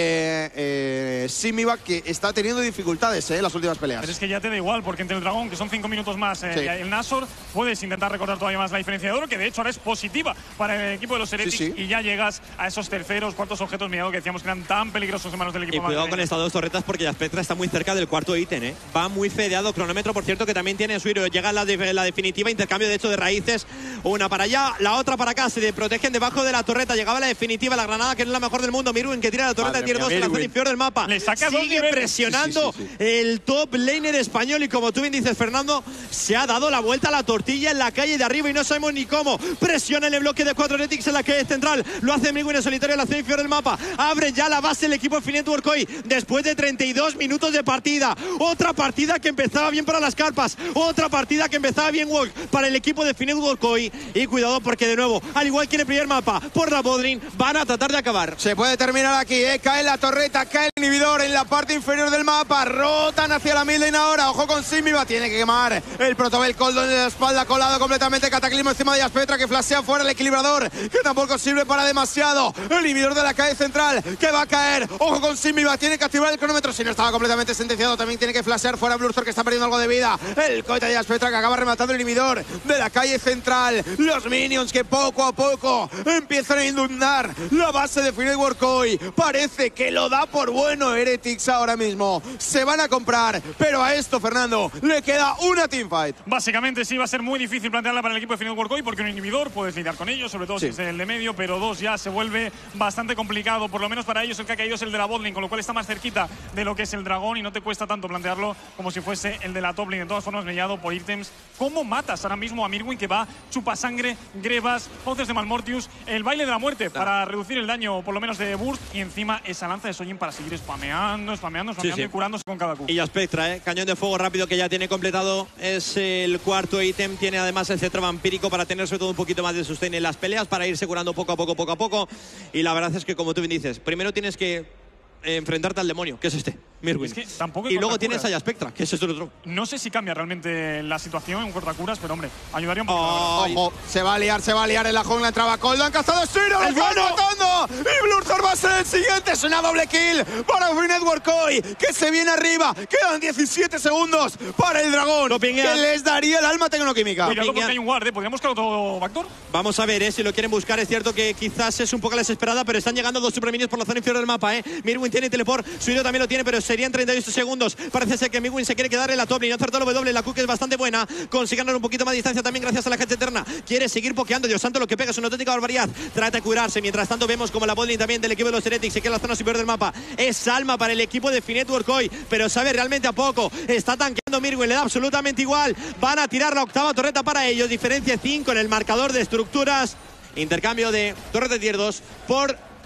Speaker 4: de eh, Simivac, que está teniendo dificultades, ¿eh? En las últimas peleas.
Speaker 6: Pero es que ya te da igual, porque entre el dragón, que son cinco minutos más, eh,
Speaker 4: sí.
Speaker 6: y el Nashor, puedes intentar recortar todavía más la diferencia de oro, que de hecho ahora es positiva para el equipo de los Heretics, sí, sí. Y ya llegas a esos terceros, cuartos objetos, mirado, que decíamos que eran tan peligrosos en manos del equipo.
Speaker 5: Y cuidado con estas dos torretas, porque Jaspectra está muy cerca del cuarto ítem, ¿eh? Va muy fedeado. Cronómetro, por cierto, que también tiene Suiro. Llega la, de, la definitiva, intercambio de hecho de raíces. Una para allá, la otra para acá. Se protegen debajo de la torreta. Llegaba la definitiva, la granada, que no es la mejor del mundo. Mirwin, que tira la torreta, tiene dos en la zona inferior del mapa.
Speaker 6: Le saca
Speaker 5: Sigue presionando sí, sí, sí, sí. el top laner español. Y como tú bien dices, Fernando, se ha dado la vuelta a la tortilla en la calle de arriba y no sabemos ni cómo. Presiona en el bloque de cuatro Heretics en la calle central. Lo hace Mirwin en solitario en la zona inferior del mapa. Abre ya la base el equipo de Fnatic Workoi después de treinta y dos minutos de partida. Otra partida que empezaba bien para las carpas. Otra partida que empezaba bien Walk para el equipo de Fnatic Workoi. Y cuidado, porque de nuevo, al igual que en el primer mapa, por la Bodrin, van a tratar de acabar.
Speaker 4: Se puede terminar aquí, ¿eh? Cae la torreta, cae el inhibidor en la parte inferior del mapa. Rotan hacia la midlane ahora. Ojo con Simiva, tiene que quemar el protobel Coldo en la espalda, colado completamente. Cataclismo encima de Jaspectra, que flashea fuera el equilibrador, que tampoco sirve para demasiado. El inhibidor de la calle central, que va a caer. Ojo con Simiva, tiene que activar el cronómetro. Si no estaba completamente sentenciado, también tiene que flashear fuera Bluthor, que está perdiendo algo de vida. El cohete de Jaspectra, que acaba rematando el inhibidor de la calle central. Los minions que poco a poco empiezan a inundar la base de Fnatic Workoi. Parece que lo da por bueno Heretics ahora mismo. Se van a comprar, pero a esto, Fernando, le queda una teamfight.
Speaker 6: Básicamente sí, va a ser muy difícil plantearla para el equipo de Fnatic Workoi, porque un inhibidor puedes lidiar con ellos, sobre todo sí. si es el de medio, pero dos ya se vuelve bastante complicado. Por lo menos para ellos el que ha caído es el de la botlane, con lo cual está más cerquita de lo que es el dragón y no te cuesta tanto plantearlo como si fuese el de la top lane. De todas formas, mellado por ítems. ¿Cómo matas ahora mismo a Mirwin, que va chupa sangre, grebas, fauces de Malmortius, el baile de la muerte ah. para reducir el daño, por lo menos de burst, y encima esa lanza de Sojin para seguir spameando, spameando, spameando sí, sí. y curándose con cada Q.
Speaker 5: Y Jaspectra, ¿eh? Cañón de fuego rápido que ya tiene completado. Es el cuarto ítem. Tiene además el cetro vampírico para tener sobre todo un poquito más de sustain en las peleas, para irse curando poco a poco, poco a poco. Y la verdad es que, como tú bien dices, primero tienes que eh, enfrentarte al demonio, que es este, Mirwin.
Speaker 6: Es que tampoco
Speaker 5: y luego tienes a Jaspectra, que es este otro.
Speaker 6: No sé si cambia realmente la situación en cortacuras, pero hombre, ayudaría un poco.
Speaker 4: Oh, ojo, se va a liar, se va a liar en la jungla, entraba Coldo, han cazado Siro, lo están matando. Y Bluthor va a ser el siguiente, es una doble kill para Fnatic Workoi, que se viene arriba. Quedan diecisiete segundos para el dragón, que les daría el alma tecnoquímica.
Speaker 6: Cuidado porque hay un guard, ¿eh? ¿Podríamos buscar otro backdoor?
Speaker 5: Vamos a ver, ¿eh? Si lo quieren buscar. Es cierto que quizás es un poco la desesperada, pero están llegando dos superminions por la zona inferior del mapa, ¿eh? Mirwin tiene teleport, Suiro también lo tiene, pero serían treinta y ocho segundos. Parece ser que Mirwin se quiere quedar en la top lane, no acertó el W, la Q que es bastante buena, consigue ganar un poquito más de distancia también gracias a la gente eterna. Quiere seguir pokeando, Dios santo, lo que pega es una auténtica barbaridad. Trata de curarse, mientras tanto vemos como la botlane también del equipo de los Heretics se queda en la zona superior del mapa. Es alma para el equipo de Fnatic Workoi, pero sabe realmente a poco. Está tanqueando Mirwin, le da absolutamente igual. Van a tirar la octava torreta para ellos, diferencia cinco en el marcador de estructuras. Intercambio de torreta tier dos por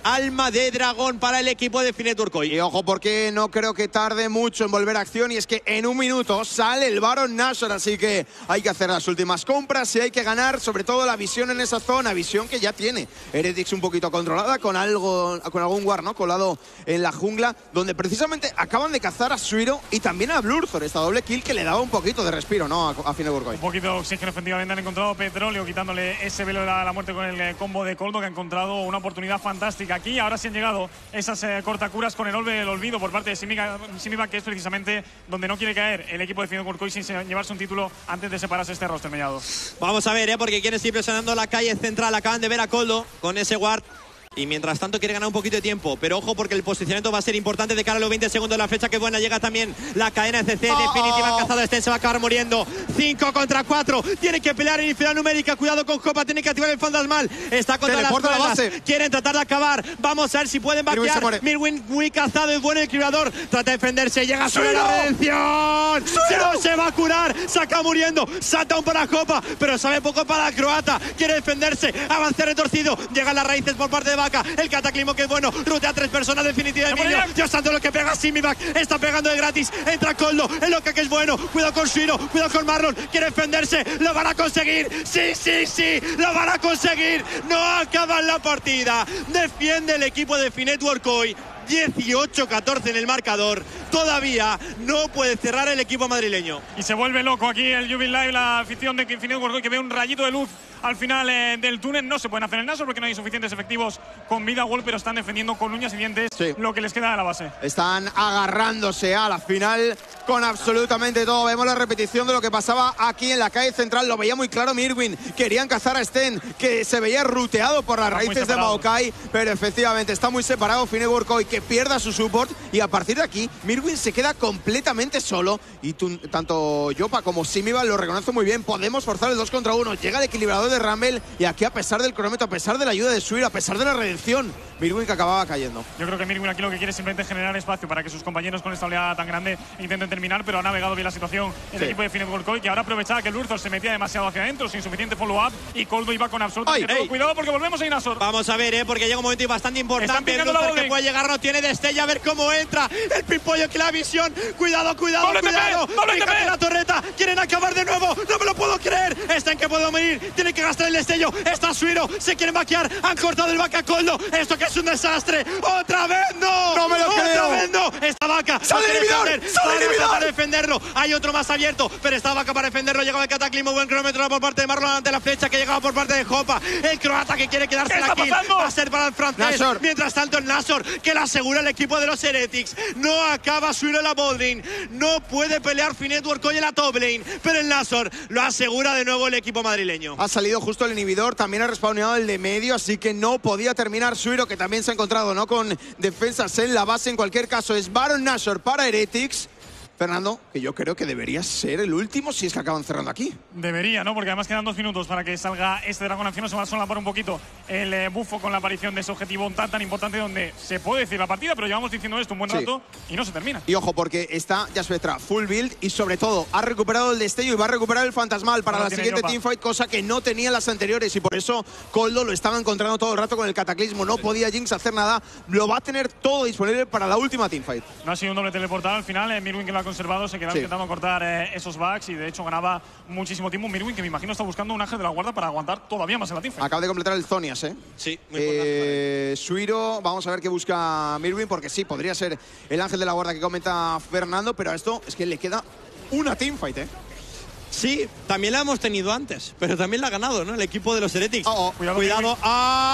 Speaker 5: alma de dragón para el equipo de Finet Urkoy.
Speaker 4: Y ojo, porque no creo que tarde mucho en volver a acción, y es que en un minuto sale el Baron Nashor, así que hay que hacer las últimas compras y hay que ganar, sobre todo la visión en esa zona, visión que ya tiene Heretics un poquito controlada, con algo, con algún War, ¿no?, colado en la jungla, donde precisamente acaban de cazar a Suiro y también a Blurthor, esta doble kill que le daba un poquito de respiro, ¿no?, a, a Finet Urkoy.
Speaker 6: Un poquito de oxígeno, efectivamente. Han encontrado petróleo, quitándole ese velo de la, la muerte con el eh, combo de Coldo, que ha encontrado una oportunidad fantástica aquí. Ahora sí han llegado esas eh, cortacuras con el Orbe del Olvido por parte de Simiva, que es precisamente donde no quiere caer el equipo de Finet Urkoy sin llevarse un título antes de separarse este roster mellado.
Speaker 5: Vamos a ver, ¿eh? Porque quieren seguir presionando la calle central. Acaban de ver a Coldo con ese ward. Y mientras tanto quiere ganar un poquito de tiempo. Pero ojo, porque el posicionamiento va a ser importante de cara a los veinte segundos. La flecha que buena. Llega también la cadena de C C.
Speaker 4: Oh,
Speaker 5: definitiva.
Speaker 4: oh.
Speaker 5: Han cazado a Sten. Se va a acabar muriendo. cinco contra cuatro. Tiene que pelear en infinidad numérica. Cuidado con Copa. Tiene que activar el fantasmal. Está contra las
Speaker 4: Teleporta la
Speaker 5: cuerdas.
Speaker 4: base.
Speaker 5: Quieren tratar de acabar. Vamos a ver si pueden
Speaker 4: Mirwin se muere.
Speaker 5: vaquear. Mirwin muy cazado. Es bueno el equilibrador. Trata de defenderse. Llega sobre la redención. Se no se va a curar. Se acaba muriendo. Salta un para Copa. Pero sabe poco para la croata. Quiere defenderse. Avanza retorcido. Llegan las raíces por parte de Vaca. El cataclismo que es bueno, rutea a tres personas, definitiva de Emilio. Dios santo, lo que pega Simivac, está pegando de gratis, entra Coldo, el Loca que es bueno, cuidado con Suiro, cuidado con Marlon, quiere defenderse, lo van a conseguir, sí, sí, sí, lo van a conseguir, no acaban la partida, defiende el equipo de Finet Urkoy. dieciocho catorce en el marcador. Todavía no puede cerrar el equipo madrileño.
Speaker 6: Y se vuelve loco aquí el Jubil Live, la afición de Finet Urkoy, que ve un rayito de luz al final eh, del túnel. No se pueden hacer el Nashor porque no hay suficientes efectivos con vida wall, pero están defendiendo con uñas y dientes
Speaker 4: sí.
Speaker 6: lo que les queda de la base.
Speaker 4: Están agarrándose a la final con absolutamente todo. Vemos la repetición de lo que pasaba aquí en la calle central. Lo veía muy claro Mirwin. Querían cazar a Sten, que se veía ruteado por las
Speaker 6: Está
Speaker 4: raíces de Maokai, pero efectivamente está muy separado Finet Urkoy, que pierda su support, y a partir de aquí Mirwin se queda completamente solo, y tu, tanto Yopa como Simiva lo reconoce muy bien. Podemos forzar el dos contra uno. Llega el equilibrador de Rumble, y aquí, a pesar del cronómetro, a pesar de la ayuda de Suir, a pesar de la redención, Mirwin que acababa cayendo.
Speaker 6: Yo creo que Mirwin aquí lo que quiere es simplemente generar espacio para que sus compañeros con esta oleada tan grande intenten terminar, pero ha navegado bien la situación el
Speaker 4: sí.
Speaker 6: equipo de Finet Urkoy, que ahora aprovechaba que el Blurthor se metía demasiado hacia adentro sin suficiente follow-up, y Coldo iba con absoluto todo. Cuidado porque volvemos a Inasor.
Speaker 5: Vamos a ver, eh, porque llega un momento bastante importante. El Blurthor que puede llegar no tiene destella, a ver cómo entra el pimpollo, que la visión. Cuidado, cuidado,
Speaker 6: ¡Doble
Speaker 5: cuidado.
Speaker 6: T P! ¡Doble T P!
Speaker 5: La torreta, quieren acabar de nuevo. No me lo puedo creer. Está en que puedo morir. Tienen que gastar el destello. Está Suiro, se quieren vaquear. Han cortado el vaca Coldo. Esto que es un desastre. ¡Otra vez no!
Speaker 4: ¡No me lo
Speaker 5: ¡Otra
Speaker 4: creo!
Speaker 5: vez no! Esta vaca.
Speaker 4: ¡Sale el inhibidor! ¡Sale el inhibidor!
Speaker 5: Para defenderlo. Hay otro más abierto, pero esta vaca para defenderlo. Llegaba el cataclismo. Buen cronómetro por parte de Marlon ante la flecha que llegaba por parte de Jopa. El croata que quiere quedarse en la kill. Va a ser para el francés.
Speaker 4: Nashor.
Speaker 5: Mientras tanto, el Nashor, que la asegura el equipo de los Heretics. No acaba Suiro en la botlane. No puede pelear Finet Urkoy en la top lane, pero el Nashor lo asegura de nuevo el equipo madrileño.
Speaker 4: Ha salido justo el inhibidor, también ha respawneado el de medio, así que no podía terminar Suiro, que también se ha encontrado, ¿no?, con defensas en la base. En cualquier caso, es Baron Nashor para Heretics. Fernando, que yo creo que debería ser el último si es que acaban cerrando aquí.
Speaker 6: Debería, ¿no? Porque además quedan dos minutos para que salga este dragón anciano. Se va a solapar un poquito el eh, bufo con la aparición de ese objetivo tan tan importante, donde se puede decir la partida, pero llevamos diciendo esto un buen
Speaker 4: Sí.
Speaker 6: rato y no se termina.
Speaker 4: Y ojo, porque está Jaspetra full build, y sobre todo ha recuperado el destello y va a recuperar el fantasmal para
Speaker 6: No
Speaker 4: la
Speaker 6: tiene
Speaker 4: siguiente
Speaker 6: Yopa.
Speaker 4: teamfight, cosa que no tenía en las anteriores, y por eso Coldo lo estaba encontrando todo el rato con el cataclismo. No podía Jinx hacer nada. Lo va a tener todo disponible para la última teamfight.
Speaker 6: No ha sido un doble teleportado al final. Eh, Mirwin, que lo ha conservado, se quedaba
Speaker 4: Sí.
Speaker 6: intentando cortar eh, esos bugs, y de hecho ganaba muchísimo tiempo. Mirwin, que me imagino está buscando un ángel de la guarda para aguantar todavía más en la teamfight.
Speaker 4: Acaba de completar el Zonias, ¿eh?
Speaker 5: Sí, muy importante.
Speaker 4: Eh, Suiro, vamos a ver qué busca Mirwin, porque sí, podría ser el ángel de la guarda que comenta Fernando, pero a esto es que le queda una teamfight, ¿eh?
Speaker 5: Sí, también la hemos tenido antes, pero también la ha ganado, ¿no? El equipo de los Heretics.
Speaker 4: Oh, oh.
Speaker 6: Cuidado,
Speaker 5: Cuidado.
Speaker 6: Mirwin.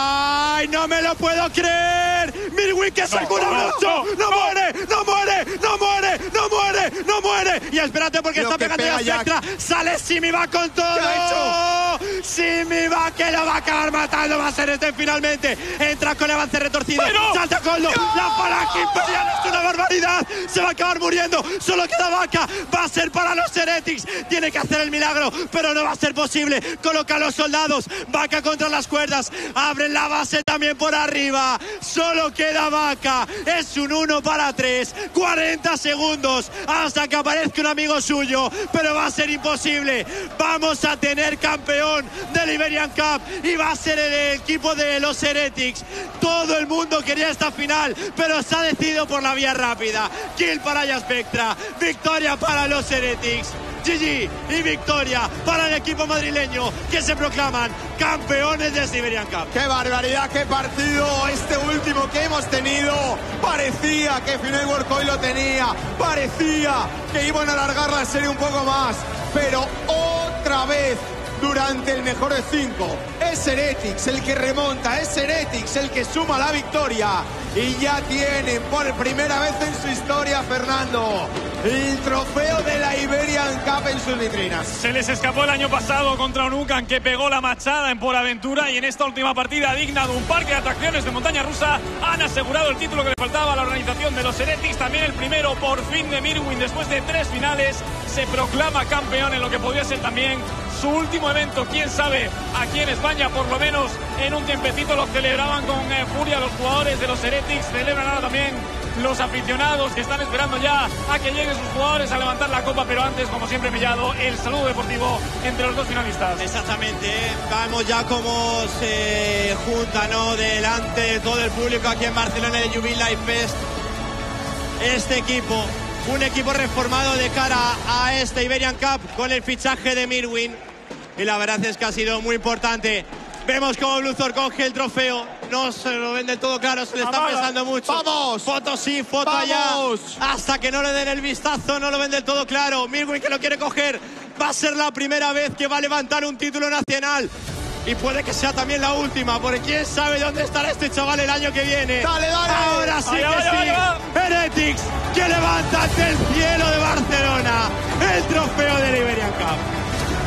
Speaker 5: ¡Ay, no me lo puedo creer! Mirwin que se cura
Speaker 6: no,
Speaker 5: mucho.
Speaker 6: no,
Speaker 5: ¡No muere! ¡No muere! ¡No muere! ¡No muere! ¡No muere! Y espérate, porque
Speaker 4: Lo
Speaker 5: está
Speaker 4: que
Speaker 5: pegando
Speaker 4: pega
Speaker 5: la
Speaker 4: Jack.
Speaker 5: Spectra. Sale Simiva con todo.
Speaker 4: ¿Qué ha
Speaker 5: hecho? Simiva que lo va a acabar matando. Va a ser este finalmente. Entra con el avance retorcido.
Speaker 6: ¡Pero!
Speaker 5: Salta Coldo. La falange imperial es una barbaridad. Se va a acabar muriendo. Solo queda Vaca. Va a ser para los Heretics. Tiene que hacer el milagro, pero no va a ser posible. Coloca a los soldados. Vaca contra las cuerdas. Abren la base también por arriba. Solo queda Vaca. Es un uno para tres. cuarenta segundos hasta que aparezca un amigo suyo. Pero va a ser imposible. Vamos a tener campeón del Iberian Cup y va a ser el equipo de los Heretics. Todo el mundo quería esta final, pero se ha decidido por la vía rápida. Kill para Aya Spectra, victoria para los Heretics. G G y victoria para el equipo madrileño, que se proclaman campeones de Iberian Cup.
Speaker 4: ¡Qué barbaridad, qué partido! Este último que hemos tenido. Parecía que Fnatic World lo tenía. Parecía que iban a alargar la serie un poco más. Pero otra vez, durante el mejor de cinco, es Heretics el que remonta, es Heretics el que suma la victoria. Y ya tienen por primera vez en su historia, Fernando, el trofeo de la Iberian Cup en sus vitrinas.
Speaker 6: Se les escapó el año pasado contra Onukan, que pegó la machada en Por Aventura, y en esta última partida digna de un parque de atracciones de montaña rusa han asegurado el título que le faltaba a la organización de los Heretics. También el primero por fin de Mirwin después de tres finales. Se proclama campeón en lo que podría ser también su último evento. Quién sabe, aquí en España por lo menos en un tiempecito lo celebraban con eh, furia los jugadores de los Heretics. Celebran ahora también los aficionados, que están esperando ya a que lleguen sus jugadores a levantar la copa, pero antes, como siempre, Mellado, el saludo deportivo entre los dos finalistas.
Speaker 5: Exactamente, vamos ya como se junta, ¿no?, delante de todo el público aquí en Barcelona en el Jubil Life Fest. Este equipo, un equipo reformado de cara a este Iberian Cup con el fichaje de Mirwin, y la verdad es que ha sido muy importante. Vemos cómo Bluthor coge el trofeo, no se lo ven del todo claro, se le está pensando mucho.
Speaker 4: ¡Vamos!
Speaker 5: Foto sí, foto
Speaker 4: ¡Vamos!
Speaker 5: allá. Hasta que no le den el vistazo, no lo ven del todo claro. Mirwin, que lo quiere coger, va a ser la primera vez que va a levantar un título nacional. Y puede que sea también la última, porque quién sabe dónde estará este chaval el año que viene.
Speaker 4: ¡Dale, dale!
Speaker 5: Ahora sí
Speaker 6: ¡Vaya,
Speaker 5: que
Speaker 6: vaya,
Speaker 5: sí.
Speaker 6: vaya!
Speaker 5: Heretics, que levanta ante el cielo de Barcelona el trofeo de la Iberian Cup.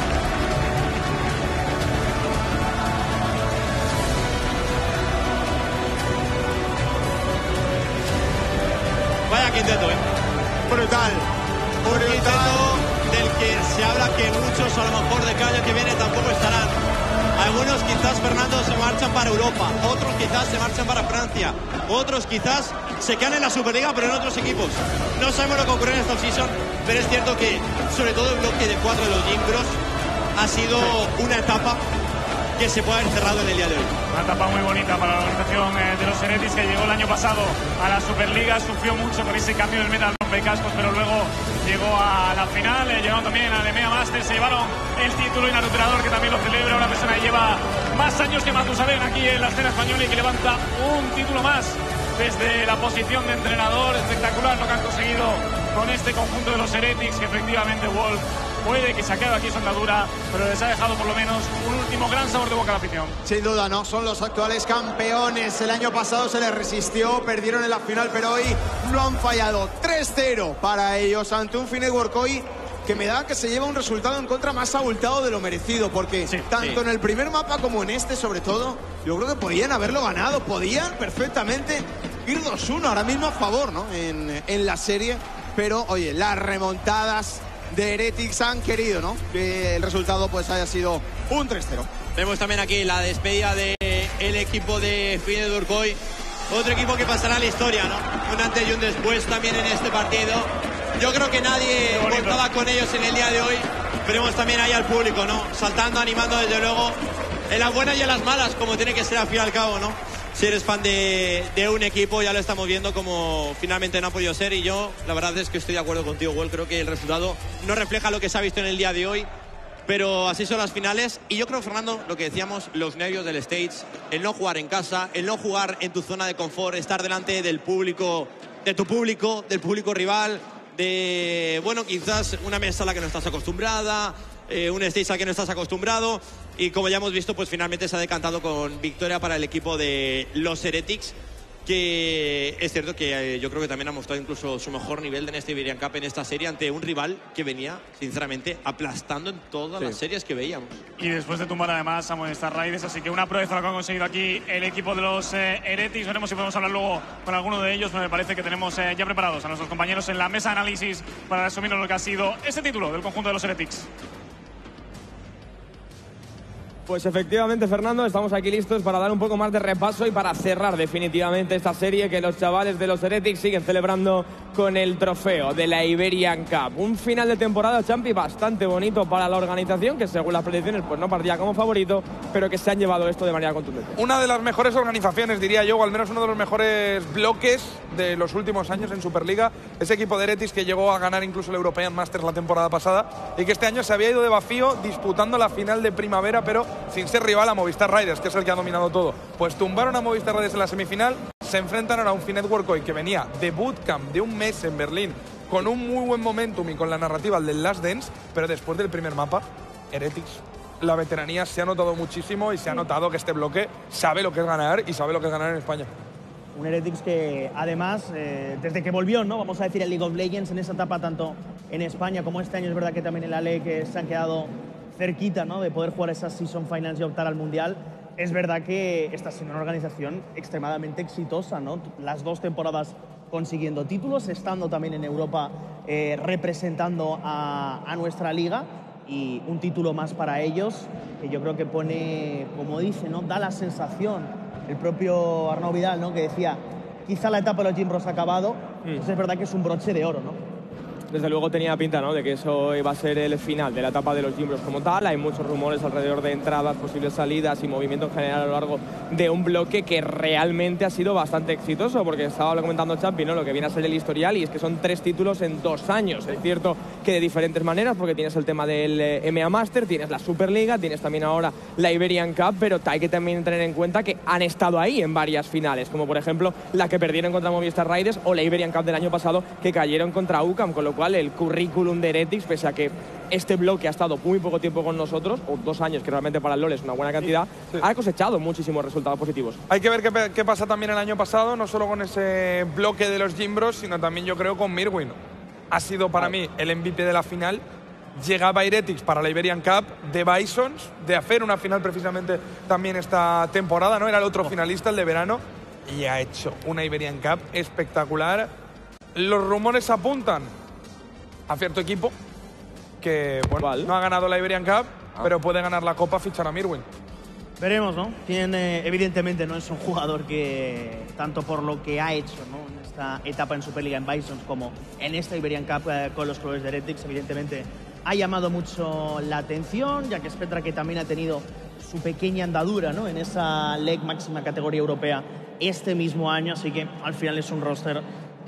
Speaker 5: Vaya quinteto, ¿eh?
Speaker 4: Brutal.
Speaker 5: Un quinteto del que se habla que muchos, a lo mejor, de cada año que viene tampoco estarán. Algunos quizás, Fernando, se marchan para Europa, otros quizás se marchan para Francia, otros quizás se quedan en la Superliga, pero en otros equipos. No sabemos lo que ocurre en esta offseason, pero es cierto que, sobre todo el bloque de cuatro de los Jimbros, ha sido una etapa que se puede haber cerrado en el día de hoy.
Speaker 6: Una etapa muy bonita para la organización eh, de los Heretics, que llegó el año pasado a la Superliga, sufrió mucho con ese cambio del meta rompecascos, pero luego llegó a la final, eh, llegaron también a la EMEA Masters, se llevaron el título, y Naruto Operador, que también lo celebra, una persona que lleva más años que Matusalén aquí en la escena española y que levanta un título más desde la posición de entrenador. Espectacular lo que han conseguido con este conjunto de los Heretics, que efectivamente Wolf puede que se acabe aquí su andadura, pero les ha dejado por lo menos un último gran sabor de boca a la afición.
Speaker 4: Sin duda, ¿no? Son los actuales campeones. El año pasado se les resistió, perdieron en la final, pero hoy no han fallado. tres cero para ellos ante un Fnatic World que me da que se lleva un resultado en contra más abultado de lo merecido, porque
Speaker 6: sí,
Speaker 4: tanto
Speaker 5: sí.
Speaker 4: en el primer mapa como en este, sobre todo, yo creo que podían haberlo ganado, podían perfectamente ir dos uno ahora mismo a favor, ¿no? En, en la serie, pero oye, las remontadas de Heretics han querido, ¿no?, que el resultado pues haya sido un tres cero.
Speaker 5: Vemos también aquí la despedida del equipo de Fnatic World, otro equipo que pasará a la historia, ¿no? Un antes y un después también en este partido. Yo creo que nadie contaba con ellos en el día de hoy. Veremos también ahí al público, ¿no?, saltando, animando desde luego, en las buenas y en las malas, como tiene que ser al fin y al cabo, ¿no? Si eres fan de, de un equipo, ya lo estamos viendo como finalmente no ha podido ser, y yo la verdad es que estoy de acuerdo contigo, Will. Creo que el resultado no refleja lo que se ha visto en el día de hoy, pero así son las finales. Y yo creo, Fernando, lo que decíamos, los nervios del stage, el no jugar en casa, el no jugar en tu zona de confort, estar delante del público, de tu público, del público rival, de, bueno, quizás una mesa a la que no estás acostumbrada, eh, un stage al que no estás acostumbrado, y como ya hemos visto, pues finalmente se ha decantado con victoria para el equipo de los Heretics, que es cierto que eh, yo creo que también ha mostrado incluso su mejor nivel en este Iberian Cup, en esta serie, ante un rival que venía, sinceramente, aplastando en todas sí. las series que veíamos.
Speaker 6: Y después de tumbar además a Movistar Raiders, así que una proeza lo que han conseguido aquí el equipo de los eh, Heretics. Veremos si podemos hablar luego con alguno de ellos, pero me parece que tenemos eh, ya preparados a nuestros compañeros en la mesa de análisis para resumirnos lo que ha sido este título del conjunto de los Heretics.
Speaker 1: Pues efectivamente, Fernando, estamos aquí listos para dar un poco más de repaso y para cerrar definitivamente esta serie que los chavales de los Heretics siguen celebrando con el trofeo de la Iberian Cup. Un final de temporada, Champi, bastante bonito para la organización, que según las predicciones pues no partía como favorito, pero que se han llevado esto de manera contundente.
Speaker 2: Una de las mejores organizaciones, diría yo, o al menos uno de los mejores bloques de los últimos años en Superliga. Ese equipo de Heretics que llegó a ganar incluso el European Masters la temporada pasada y que este año se había ido de vacío disputando la final de primavera, pero sin ser rival a Movistar Riders, que es el que ha dominado todo. Pues tumbaron a Movistar Riders en la semifinal, se enfrentan ahora a un Finetwork hoy que venía de bootcamp de un mes en Berlín con un muy buen momentum y con la narrativa del Last Dance, pero después del primer mapa, Heretics, la veteranía se ha notado muchísimo y se ha notado que este bloque sabe lo que es ganar y sabe lo que es ganar en España.
Speaker 3: Un Heretics que además, eh, desde que volvió, ¿no? Vamos a decir, el League of Legends en esa etapa, tanto en España como este año, es verdad que también en la L E que se han quedado cerquita, ¿no?, de poder jugar esas Season Finals y optar al Mundial. Es verdad que está siendo una organización extremadamente exitosa, ¿no? Las dos temporadas consiguiendo títulos, estando también en Europa eh, representando a, a nuestra liga, y un título más para ellos que yo creo que pone, como dice, ¿no?, da la sensación, el propio Arnau Vidal, ¿no?, que decía, quizá la etapa de los Gimbros ha acabado, mm. Entonces es verdad que es un broche de oro, ¿no?
Speaker 1: Desde luego tenía pinta, ¿no?, de que eso iba a ser el final de la etapa de los Gimbros como tal. Hay muchos rumores alrededor de entradas, posibles salidas y movimiento en general a lo largo de un bloque que realmente ha sido bastante exitoso, porque estaba comentando Champi, ¿no?, lo que viene a ser el historial, y es que son tres títulos en dos años. Es cierto que de diferentes maneras, porque tienes el tema del M A Master, tienes la Superliga, tienes también ahora la Iberian Cup, pero hay que también tener en cuenta que han estado ahí en varias finales, como por ejemplo la que perdieron contra Movistar Riders o la Iberian Cup del año pasado que cayeron contra U C A M, con lo cual el currículum de Heretics, pese a que este bloque ha estado muy poco tiempo con nosotros, o dos años, que realmente para el LoL es una buena cantidad, sí, sí. ha cosechado muchísimos resultados positivos.
Speaker 2: Hay que ver qué, qué pasa también el año pasado, no solo con ese bloque de los Gimbros, sino también yo creo con Mirwin. Ha sido para mí el M V P de la final. Llegaba Heretics para la Iberian Cup de Bisons, de hacer una final precisamente también esta temporada, ¿no? Era el otro finalista, el de verano, y ha hecho una Iberian Cup espectacular. Los rumores apuntan a cierto equipo que, bueno, ¿Cuál? no ha ganado la Iberian Cup, ah. pero puede ganar la Copa, fichar a Mirwin.
Speaker 3: Veremos, ¿no? Tiene, evidentemente no es un jugador que, tanto por lo que ha hecho, ¿no?, en esta etapa en Superliga en Bisons como en esta Iberian Cup eh, con los colores de Heretics, evidentemente ha llamado mucho la atención, ya que Spectra, que también ha tenido su pequeña andadura, ¿no?, en esa L E C máxima categoría europea este mismo año, así que al final es un roster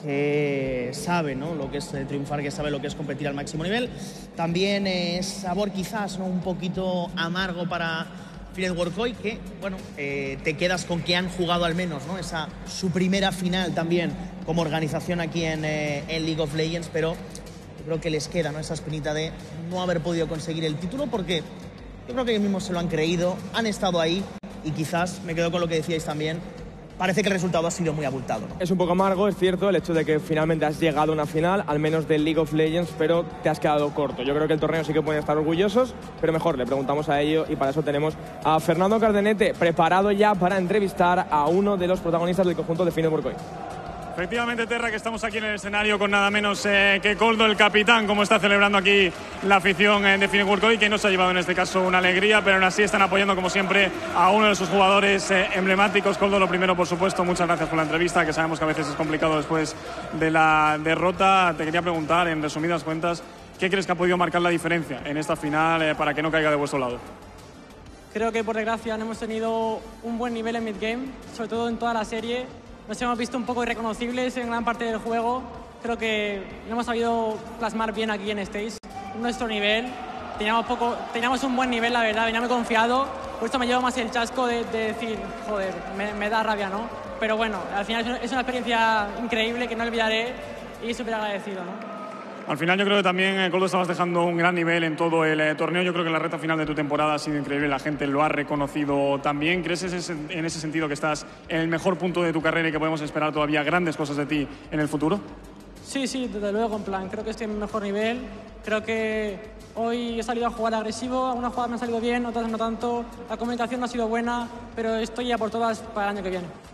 Speaker 3: que sabe, ¿no?, lo que es eh, triunfar, que sabe lo que es competir al máximo nivel. También es sabor quizás, ¿no?, un poquito amargo para Finetwork hoy, que, bueno, eh, te quedas con que han jugado al menos, ¿no?, esa su primera final también como organización aquí en, eh, en League of Legends, pero yo creo que les queda, ¿no?, esa espinita de no haber podido conseguir el título, porque yo creo que ellos mismos se lo han creído, han estado ahí, y quizás, me quedo con lo que decíais también, parece que el resultado ha sido muy abultado, ¿no?
Speaker 1: Es un poco amargo, es cierto, el hecho de que finalmente has llegado a una final, al menos del League of Legends, pero te has quedado corto. Yo creo que el torneo sí que pueden estar orgullosos, pero mejor, le preguntamos a ello, y para eso tenemos a Fernando Cardenete, preparado ya para entrevistar a uno de los protagonistas del conjunto de Finetwork hoy.
Speaker 6: Efectivamente, Terra, que estamos aquí en el escenario con nada menos eh, que Coldo, el capitán, como está celebrando aquí la afición eh, de Finetwork hoy, que nos ha llevado en este caso una alegría, pero aún así están apoyando como siempre a uno de sus jugadores eh, emblemáticos. Coldo, lo primero, por supuesto, muchas gracias por la entrevista, que sabemos que a veces es complicado después de la derrota. Te quería preguntar, en resumidas cuentas, ¿qué crees que ha podido marcar la diferencia en esta final eh, para que no caiga de vuestro lado?
Speaker 7: Creo que por desgracia no hemos tenido un buen nivel en mid-game, sobre todo en toda la serie. Nos hemos visto un poco irreconocibles en gran parte del juego. Creo que no hemos sabido plasmar bien aquí en Stage nuestro nivel. Teníamos, poco, teníamos un buen nivel, la verdad, venía muy confiado. Por esto me llevo más el chasco de, de decir, joder, me, me da rabia, ¿no? Pero bueno, al final es una experiencia increíble que no olvidaré y súper agradecido, ¿no?
Speaker 6: Al final yo creo que también, eh, Coldo, estabas dejando un gran nivel en todo el eh, torneo. Yo creo que la recta final de tu temporada ha sido increíble, la gente lo ha reconocido también. ¿Crees ese, en ese sentido que estás en el mejor punto de tu carrera y que podemos esperar todavía grandes cosas de ti en el futuro?
Speaker 7: Sí, sí, desde luego, en plan, creo que estoy en mi mejor nivel. Creo que hoy he salido a jugar agresivo, algunas jugadas me han salido bien, otras no tanto. La comunicación no ha sido buena, pero estoy ya por todas para el año que viene.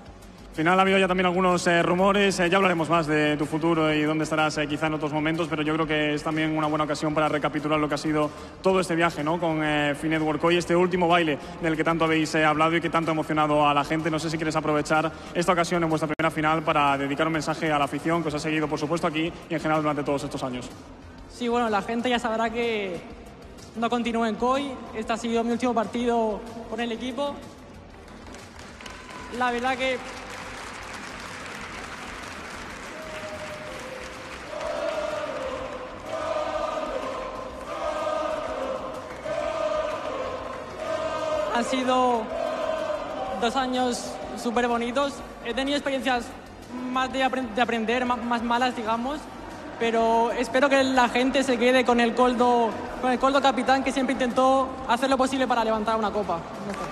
Speaker 6: Al final ha habido ya también algunos eh, rumores, eh, ya hablaremos más de tu futuro y dónde estarás eh, quizá en otros momentos, pero yo creo que es también una buena ocasión para recapitular lo que ha sido todo este viaje, ¿no? Con eh, Finet Workoy, este último baile del que tanto habéis eh, hablado y que tanto ha emocionado a la gente. No sé si quieres aprovechar esta ocasión en vuestra primera final para dedicar un mensaje a la afición que os ha seguido, por supuesto, aquí y en general durante todos estos años.
Speaker 7: Sí, bueno, la gente ya sabrá que no continúo en C O I. Este ha sido mi último partido con el equipo. La verdad que han sido dos años súper bonitos. He tenido experiencias más de, aprend de aprender, más, más malas, digamos, pero espero que la gente se quede con el Coldo, con el Coldo capitán, que siempre intentó hacer lo posible para levantar una copa.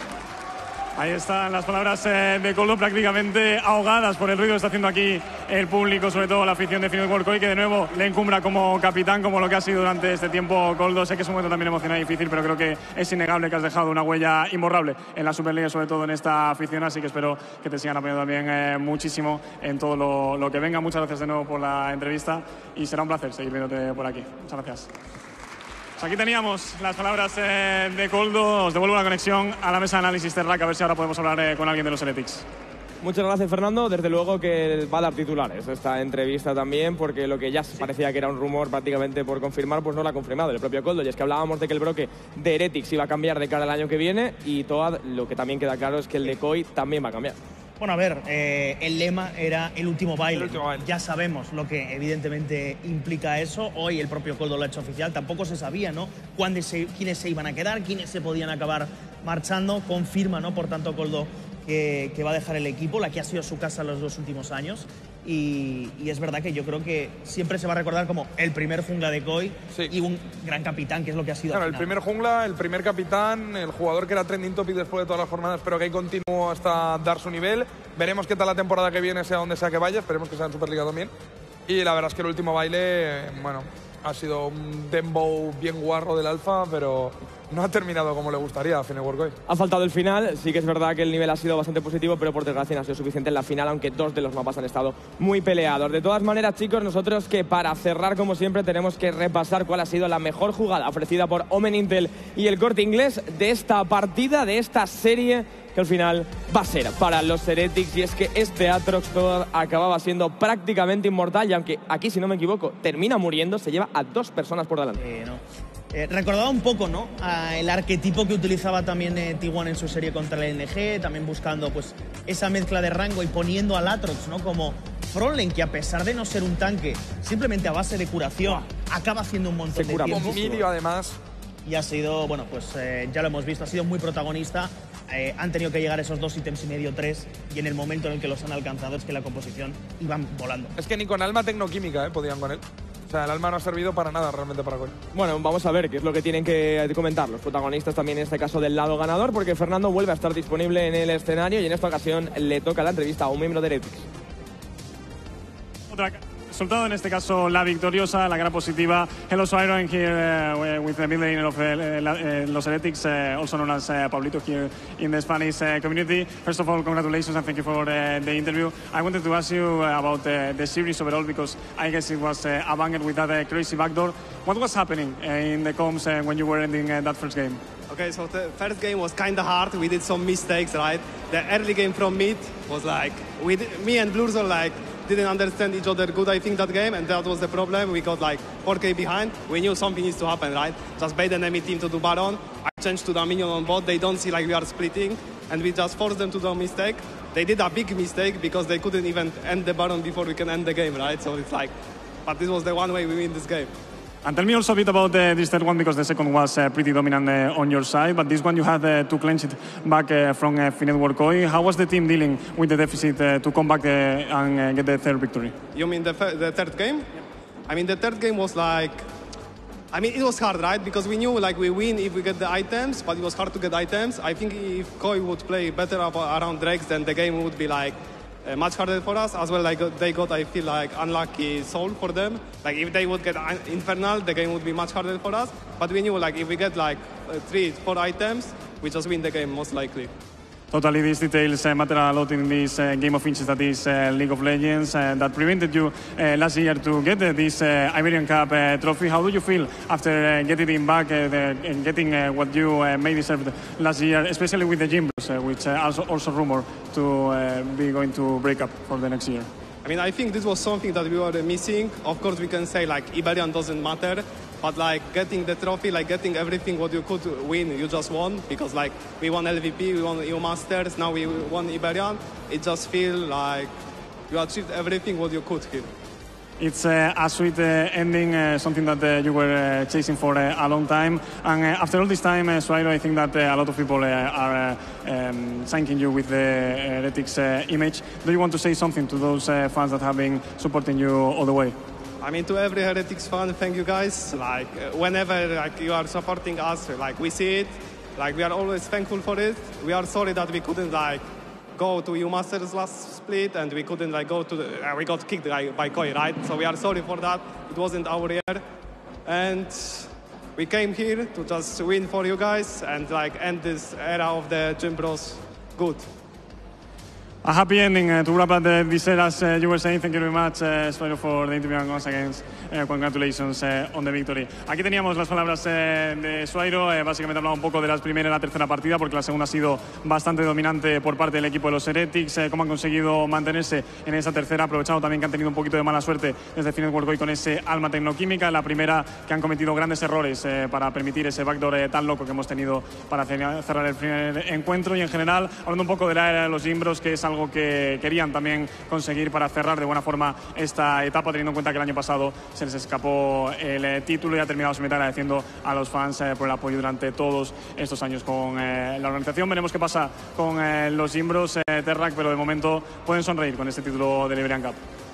Speaker 6: Ahí están las palabras eh, de Coldo, prácticamente ahogadas por el ruido que está haciendo aquí el público, sobre todo la afición de Finet Workoy, que de nuevo le encumbra como capitán, como lo que ha sido durante este tiempo Coldo. Sé que es un momento también emocionante y difícil, pero creo que es innegable que has dejado una huella imborrable en la Superliga, sobre todo en esta afición, así que espero que te sigan apoyando también eh, muchísimo en todo lo, lo que venga. Muchas gracias de nuevo por la entrevista y será un placer seguir viéndote por aquí. Muchas gracias. Pues aquí teníamos las palabras eh, de Coldo. Os devuelvo la conexión a la mesa de análisis de Rack, a ver si ahora podemos hablar eh, con alguien de los Heretics.
Speaker 1: Muchas gracias, Fernando. Desde luego que va a dar titulares esta entrevista también, porque lo que ya parecía que era un rumor prácticamente por confirmar, pues no lo ha confirmado el propio Coldo. Y es que hablábamos de que el broque de Heretics iba a cambiar de cara al año que viene, y todo lo que también queda claro es que el de C O I también va a cambiar.
Speaker 3: Bueno, a ver, eh, el lema era el último baile.
Speaker 2: El último baile.
Speaker 3: Ya sabemos lo que evidentemente implica eso. Hoy el propio Coldo lo ha hecho oficial. Tampoco se sabía, ¿no?, cuándo se, quiénes se iban a quedar, quiénes se podían acabar marchando. Confirma, ¿no?, por tanto, Coldo, que, que va a dejar el equipo, la que ha sido su casa los dos últimos años. Y, y es verdad que yo creo que siempre se va a recordar como el primer jungla de C O I, sí, y un gran capitán, que es lo que ha sido.
Speaker 2: Claro, el primer jungla, el primer capitán, el jugador que era trending topic después de todas las jornadas, pero que ahí continuó hasta dar su nivel. Veremos qué tal la temporada que viene, sea donde sea que vaya, esperemos que sea en Superliga también. Y la verdad es que el último baile, bueno, ha sido un dembow bien guarro del Alfa, pero no ha terminado como le gustaría a Finet Workoy.
Speaker 1: Ha faltado el final, sí que es verdad que el nivel ha sido bastante positivo, pero por desgracia no ha sido suficiente en la final, aunque dos de los mapas han estado muy peleados. De todas maneras, chicos, nosotros que para cerrar, como siempre, tenemos que repasar cuál ha sido la mejor jugada ofrecida por Omen Intel y el Corte Inglés de esta partida, de esta serie, que al final va a ser para los Heretics. Y es que este Aatrox acababa siendo prácticamente inmortal, y aunque aquí, si no me equivoco, termina muriendo, se lleva a dos personas por delante.
Speaker 3: Eh, no. Eh, recordaba un poco, ¿no?, a el arquetipo que utilizaba también eh, T uno en su serie contra el N G, también buscando pues esa mezcla de rango y poniendo al Aatrox, ¿no?, como frontline, que a pesar de no ser un tanque, simplemente a base de curación, acaba haciendo un montón
Speaker 2: Se
Speaker 3: de
Speaker 2: cura
Speaker 3: tiempo.
Speaker 2: medio, además.
Speaker 3: Y ha sido, bueno, pues eh, ya lo hemos visto, ha sido muy protagonista. Eh, han tenido que llegar esos dos ítems y medio, tres, y en el momento en el que los han alcanzado es que la composición iban volando.
Speaker 2: Es que ni con alma tecnoquímica eh, podían con él. O sea, el alma no ha servido para nada realmente para Coin.
Speaker 1: Bueno, vamos a ver qué es lo que tienen que comentar los protagonistas también en este caso del lado ganador, porque Fernando vuelve a estar disponible en el escenario y en esta ocasión le toca la entrevista a un miembro de Heretics.
Speaker 6: Otra resultado, en este caso la victoriosa, la gran positiva. Hello, Iron here uh, with the middle of uh, uh, Los Heretics, uh, also known as uh, Pablito here in the Spanish uh, community. First of all, congratulations and thank you for uh, the interview. I wanted to ask you uh, about uh, the series overall, because I guess it was uh, a banger with that uh, crazy backdoor. What was happening uh, in the comms uh, when you were ending uh, that first game?
Speaker 8: Okay, so the first game was kind of hard. We did some mistakes, right? The early game from mid was like, we did, me and Blurzo like didn't understand each other good, I think, that game, and that was the problem. We got like four K behind. We knew something needs to happen, right? Just bait the enemy team to do Baron. I changed to the minion on bot. They don't see like we are splitting, and we just forced them to do a mistake. They did a big mistake because they couldn't even end the Baron before we can end the game, right? So it's like, but this was the one way we win this game.
Speaker 6: And tell me also a bit about uh, this third one, because the second was uh, pretty dominant uh, on your side, but this one you had uh, to clench it back uh, from uh, Finet Workoy. How was the team dealing with the deficit uh, to come back uh, and uh, get the third victory?
Speaker 8: You mean the, the third game? I mean, the third game was like, I mean, it was hard, right? Because we knew like we win if we get the items, but it was hard to get items. I think if C O I would play better up around Drakes, then the game would be like Uh, much harder for us as well. Like they got, I feel like, unlucky soul for them. Like if they would get Infernal, the game would be much harder for us. But we knew like if we get like uh, three, four items, we just win the game most likely.
Speaker 6: Totally, these details uh, matter a lot in this uh, game of inches that is uh, League of Legends uh, that prevented you uh, last year to get uh, this uh, Iberian Cup uh, trophy. How do you feel after uh, getting it back uh, the, and getting uh, what you uh, may deserve last year, especially with the Jimbros, uh, which uh, also also rumored to uh, be going to break up for the next year?
Speaker 8: I mean, I think this was something that we were missing. Of course, we can say like Iberian doesn't matter, but like getting the trophy, like getting everything what you could win, you just won, because like we won L V P, we won E U Masters, now we won Iberian. It just feels like you achieved everything what you could here.
Speaker 6: It's uh, a sweet uh, ending, uh, something that uh, you were uh, chasing for uh, a long time. And uh, after all this time, uh, Swairo, I think that uh, a lot of people uh, are uh, um, thanking you with the Heretics uh, image. Do you want to say something to those uh, fans that have been supporting you all the way?
Speaker 8: I mean, to every Heretics fan, thank you guys. Like, uh, whenever like you are supporting us, like we see it, like we are always thankful for it. We are sorry that we couldn't like go to E U Masters last split, and we couldn't like go to the, uh, we got kicked like, by Koi, right? So we are sorry for that. It wasn't our year, and we came here to just win for you guys and like end this era of the Jimbros good.
Speaker 6: A happy ending uh, to wrap up the, this era, as uh, you were saying. Thank you very much, uh, Swairo, for the interview, and once again, uh, congratulations uh, on the victory. Aquí teníamos las palabras eh, de Swairo. Eh, básicamente hablaba un poco de la primera y la tercera partida, porque la segunda ha sido bastante dominante por parte del equipo de los Heretics. Eh, cómo han conseguido mantenerse en esa tercera, aprovechando también que han tenido un poquito de mala suerte desde Finet World Cup con ese alma tecnoquímica. En la primera, que han cometido grandes errores eh, para permitir ese backdoor eh, tan loco que hemos tenido para cerrar el primer encuentro. Y en general, hablando un poco de la era de los Jimbros, que es algo que querían también conseguir para cerrar de buena forma esta etapa, teniendo en cuenta que el año pasado se les escapó el eh, título, y ha terminado su meta agradeciendo a los fans eh, por el apoyo durante todos estos años con eh, la organización. Veremos qué pasa con eh, los Jimbros, eh, Terrac, pero de momento pueden sonreír con este título del Iberian Cup.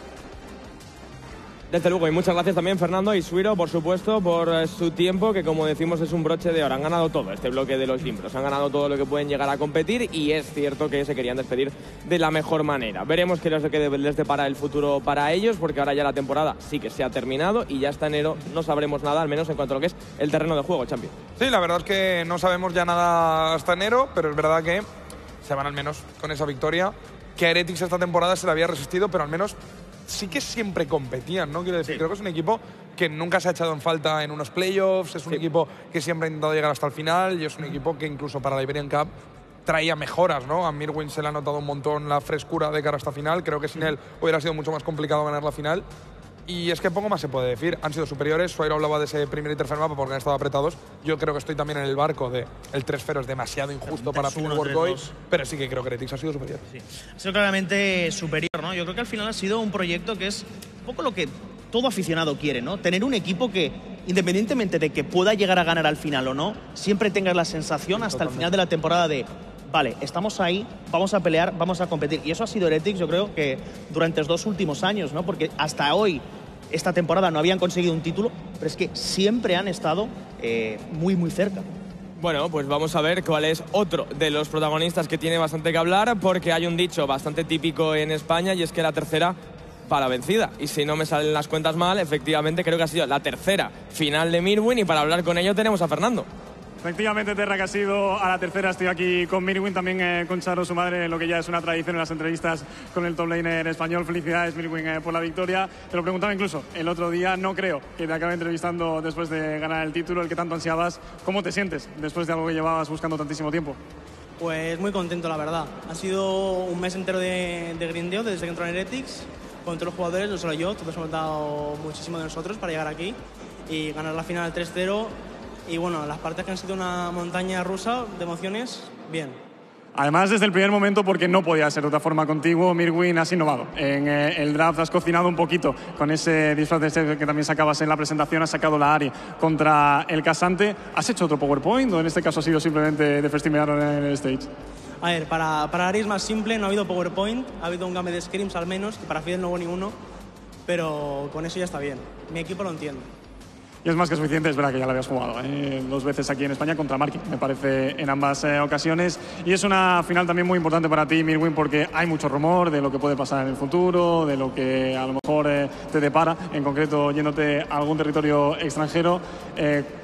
Speaker 1: Desde luego, y muchas gracias también, Fernando y Swairo, por supuesto, por eh, su tiempo, que como decimos es un broche de oro. Han ganado todo este bloque de los Jimbros, han ganado todo lo que pueden llegar a competir, y es cierto que se querían despedir de la mejor manera. Veremos qué les, qué les depara el futuro para ellos, porque ahora ya la temporada sí que se ha terminado y ya hasta enero no sabremos nada, al menos en cuanto a lo que es el terreno de juego, Champion.
Speaker 2: Sí, la verdad es que no sabemos ya nada hasta enero, pero es verdad que se van al menos con esa victoria, que a Heretics esta temporada se le había resistido, pero al menos sí que siempre competían, ¿no? Quiero decir, sí. Creo que es un equipo que nunca se ha echado en falta en unos playoffs, es un sí. equipo que siempre ha intentado llegar hasta el final, y es un equipo que incluso para la Iberian Cup traía mejoras, ¿no? A Mirwin se le ha notado un montón la frescura de cara a esta final. Creo que sin él hubiera sido mucho más complicado ganar la final. Y es que poco más se puede decir. Han sido superiores. Swairo hablaba de ese primer y tercer mapa porque han estado apretados. Yo creo que estoy también en el barco de el tres cero es demasiado injusto para Finet World Cup, pero sí que creo que Heretics ha sido superior.
Speaker 3: Sí. Ha sido claramente superior, ¿no? Yo creo que al final ha sido un proyecto que es un poco lo que todo aficionado quiere, ¿no? Tener un equipo que, independientemente de que pueda llegar a ganar al final o no, siempre tengas la sensación hasta Totalmente. el final de la temporada de vale, estamos ahí, vamos a pelear, vamos a competir. Y eso ha sido Heretics, yo creo que durante los dos últimos años, ¿no? Porque hasta hoy, esta temporada, no habían conseguido un título, pero es que siempre han estado eh, muy, muy cerca.
Speaker 1: Bueno, pues vamos a ver cuál es otro de los protagonistas que tiene bastante que hablar, porque hay un dicho bastante típico en España, y es que la tercera va la vencida. Y si no me salen las cuentas mal, efectivamente creo que ha sido la tercera final de Mirwin, y para hablar con ello tenemos a Fernando.
Speaker 6: Efectivamente, Terra, que ha sido a la tercera. Estoy aquí con Mirwin, también eh, con Charo, su madre, lo que ya es una tradición en las entrevistas con el top laner español. Felicidades, Mirwin, eh, por la victoria. Te lo preguntaba incluso el otro día, no creo que te acabe entrevistando después de ganar el título, el que tanto ansiabas. ¿Cómo te sientes después de algo que llevabas buscando tantísimo tiempo?
Speaker 7: Pues muy contento, la verdad. Ha sido un mes entero de, de grindeo desde que entró en Heretics, con todos los jugadores, no solo yo, todos hemos dado muchísimo de nosotros para llegar aquí y ganar la final tres cero. Y bueno, las partes que han sido una montaña rusa de emociones, bien.
Speaker 6: Además, desde el primer momento, porque no podía ser de otra forma contigo, Mirwin, has innovado. En eh, el draft has cocinado un poquito con ese disfraz de Steph que también sacabas en la presentación, has sacado la Ari contra el Casante. ¿Has hecho otro PowerPoint o en este caso ha sido simplemente de festimear en el stage?
Speaker 7: A ver, para, para Ari es más simple, no ha habido PowerPoint, ha habido un game de scrims al menos, que para Fidel no hubo ni uno, pero con eso ya está bien. Mi equipo lo entiende.
Speaker 6: Y es más que suficiente, es verdad que ya lo habías jugado ¿eh? dos veces aquí en España contra Marky, me parece, en ambas eh, ocasiones. Y es una final también muy importante para ti, Mirwin, porque hay mucho rumor de lo que puede pasar en el futuro, de lo que a lo mejor eh, te depara, en concreto yéndote a algún territorio extranjero. Eh,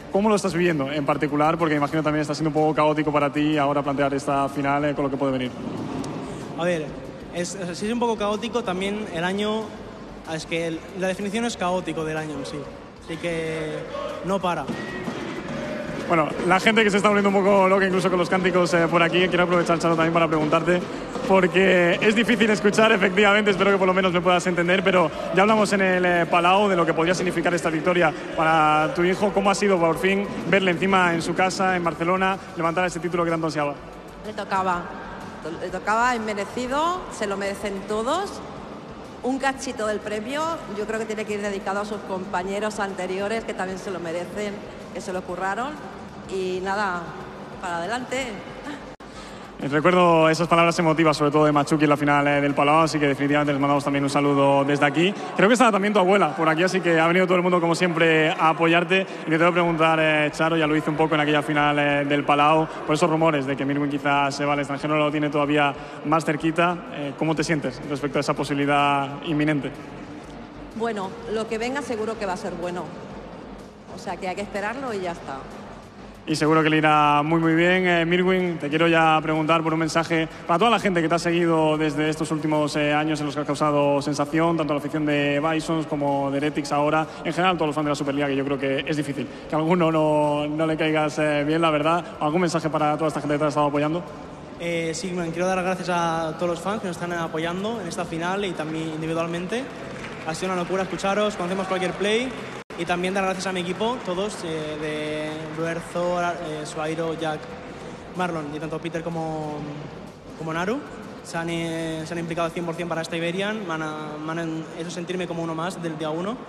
Speaker 6: ¿Cómo lo estás viviendo en particular? Porque imagino también está siendo un poco caótico para ti ahora plantear esta final eh, con lo que puede venir.
Speaker 3: A ver, es, si es un poco caótico, también el año, es que el, la definición es caótico del año en sí, así que no para.
Speaker 6: Bueno, la gente que se está volviendo un poco loca incluso con los cánticos eh, por aquí, quiero aprovechar, Charo, también para preguntarte, porque es difícil escuchar, efectivamente, espero que por lo menos me puedas entender, pero ya hablamos en el eh, Palau de lo que podría significar esta victoria para tu hijo. ¿Cómo ha sido por fin verle encima en su casa, en Barcelona, levantar ese título que tanto ansiaba?
Speaker 9: Le tocaba, le tocaba, es merecido, se lo merecen todos. Un cachito del premio yo creo que tiene que ir dedicado a sus compañeros anteriores, que también se lo merecen, que se lo curraron. Y nada, para adelante.
Speaker 6: Recuerdo esas palabras emotivas, sobre todo de Machuki en la final eh, del Palau, así que definitivamente les mandamos también un saludo desde aquí. Creo que estaba también tu abuela por aquí, así que ha venido todo el mundo, como siempre, a apoyarte. Y te tengo que preguntar, eh, Charo, ya lo hice un poco en aquella final eh, del Palau, por esos rumores de que Mirwin quizás se va al extranjero, lo tiene todavía más cerquita. Eh, ¿Cómo te sientes respecto a esa posibilidad inminente?
Speaker 9: Bueno, lo que venga seguro que va a ser bueno. O sea que hay que esperarlo y ya está.
Speaker 6: Y seguro que le irá muy muy bien. Eh, Mirwin, te quiero ya preguntar por un mensaje para toda la gente que te ha seguido desde estos últimos eh, años en los que has causado sensación, tanto la afición de Bisons como de Heretics ahora, en general todos los fans de la Superliga, que yo creo que es difícil que a alguno no, no le caigas eh, bien, la verdad. ¿Algún mensaje para toda esta gente que te ha estado apoyando?
Speaker 3: Eh, sí, man, quiero dar las gracias a todos los fans que nos están apoyando en esta final y también individualmente. Ha sido una locura escucharos, conocemos cualquier play. Y también dar gracias a mi equipo, todos, eh, de Ruerzo, eh, Suairo, Jack, Marlon, y tanto Peter como, como Naru se han, eh, se han implicado al cien por cien para esta Iberian, me han, me han hecho sentirme como uno más del día uno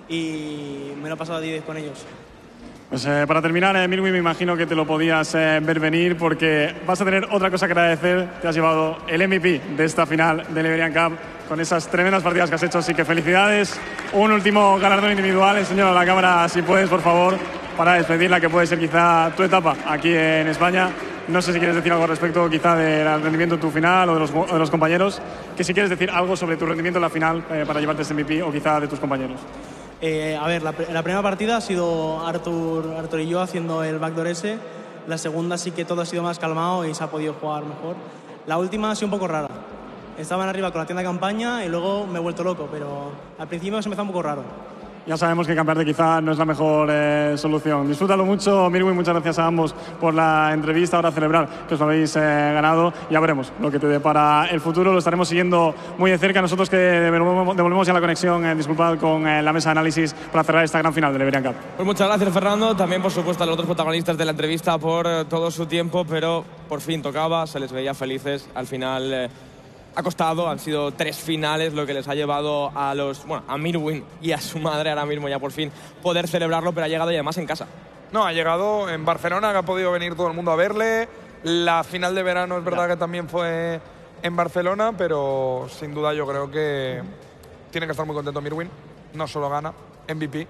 Speaker 3: y me lo he pasado a diez con ellos.
Speaker 6: Pues eh, para terminar, eh, Mirwin, me imagino que te lo podías eh, ver venir porque vas a tener otra cosa que agradecer. Te has llevado el M V P de esta final del Iberian Cup con esas tremendas partidas que has hecho, así que felicidades. Un último galardón individual, enseñalo a la cámara si puedes, por favor, para despedirla, que puede ser quizá tu etapa aquí en España. No sé si quieres decir algo al respecto quizá del rendimiento en tu final o de los, o de los compañeros, que si quieres decir algo sobre tu rendimiento en la final eh, para llevarte ese M V P o quizá de tus compañeros.
Speaker 3: Eh, a ver, la, la primera partida ha sido Arthur, Arthur y yo haciendo el backdoor ese. La segunda sí que todo ha sido más calmado y se ha podido jugar mejor. La última ha sido un poco rara. Estaban arriba con la tienda de campaña y luego me he vuelto loco, pero al principio se me empezó un poco raro.
Speaker 6: Ya sabemos que cambiarte quizá no es la mejor eh, solución. Disfrútalo mucho, Mirwin, muchas gracias a ambos por la entrevista. Ahora a celebrar que os lo habéis eh, ganado. Ya veremos lo que te depara el futuro. Lo estaremos siguiendo muy de cerca. Nosotros que devolvemos, devolvemos ya la conexión, eh, disculpad, con eh, la mesa de análisis para cerrar esta gran final del Iberian Cup.
Speaker 1: Pues muchas gracias, Fernando. También, por supuesto, a los otros protagonistas de la entrevista por eh, todo su tiempo, pero por fin tocaba, se les veía felices. Al final eh, ha costado, han sido tres finales lo que les ha llevado a los, bueno, a Mirwin y a su madre ahora mismo ya por fin poder celebrarlo, pero ha llegado y además en casa.
Speaker 2: No, ha llegado en Barcelona, que ha podido venir todo el mundo a verle. La final de verano es verdad ya. que también fue en Barcelona, pero sin duda yo creo que tiene que estar muy contento Mirwin. No solo gana M V P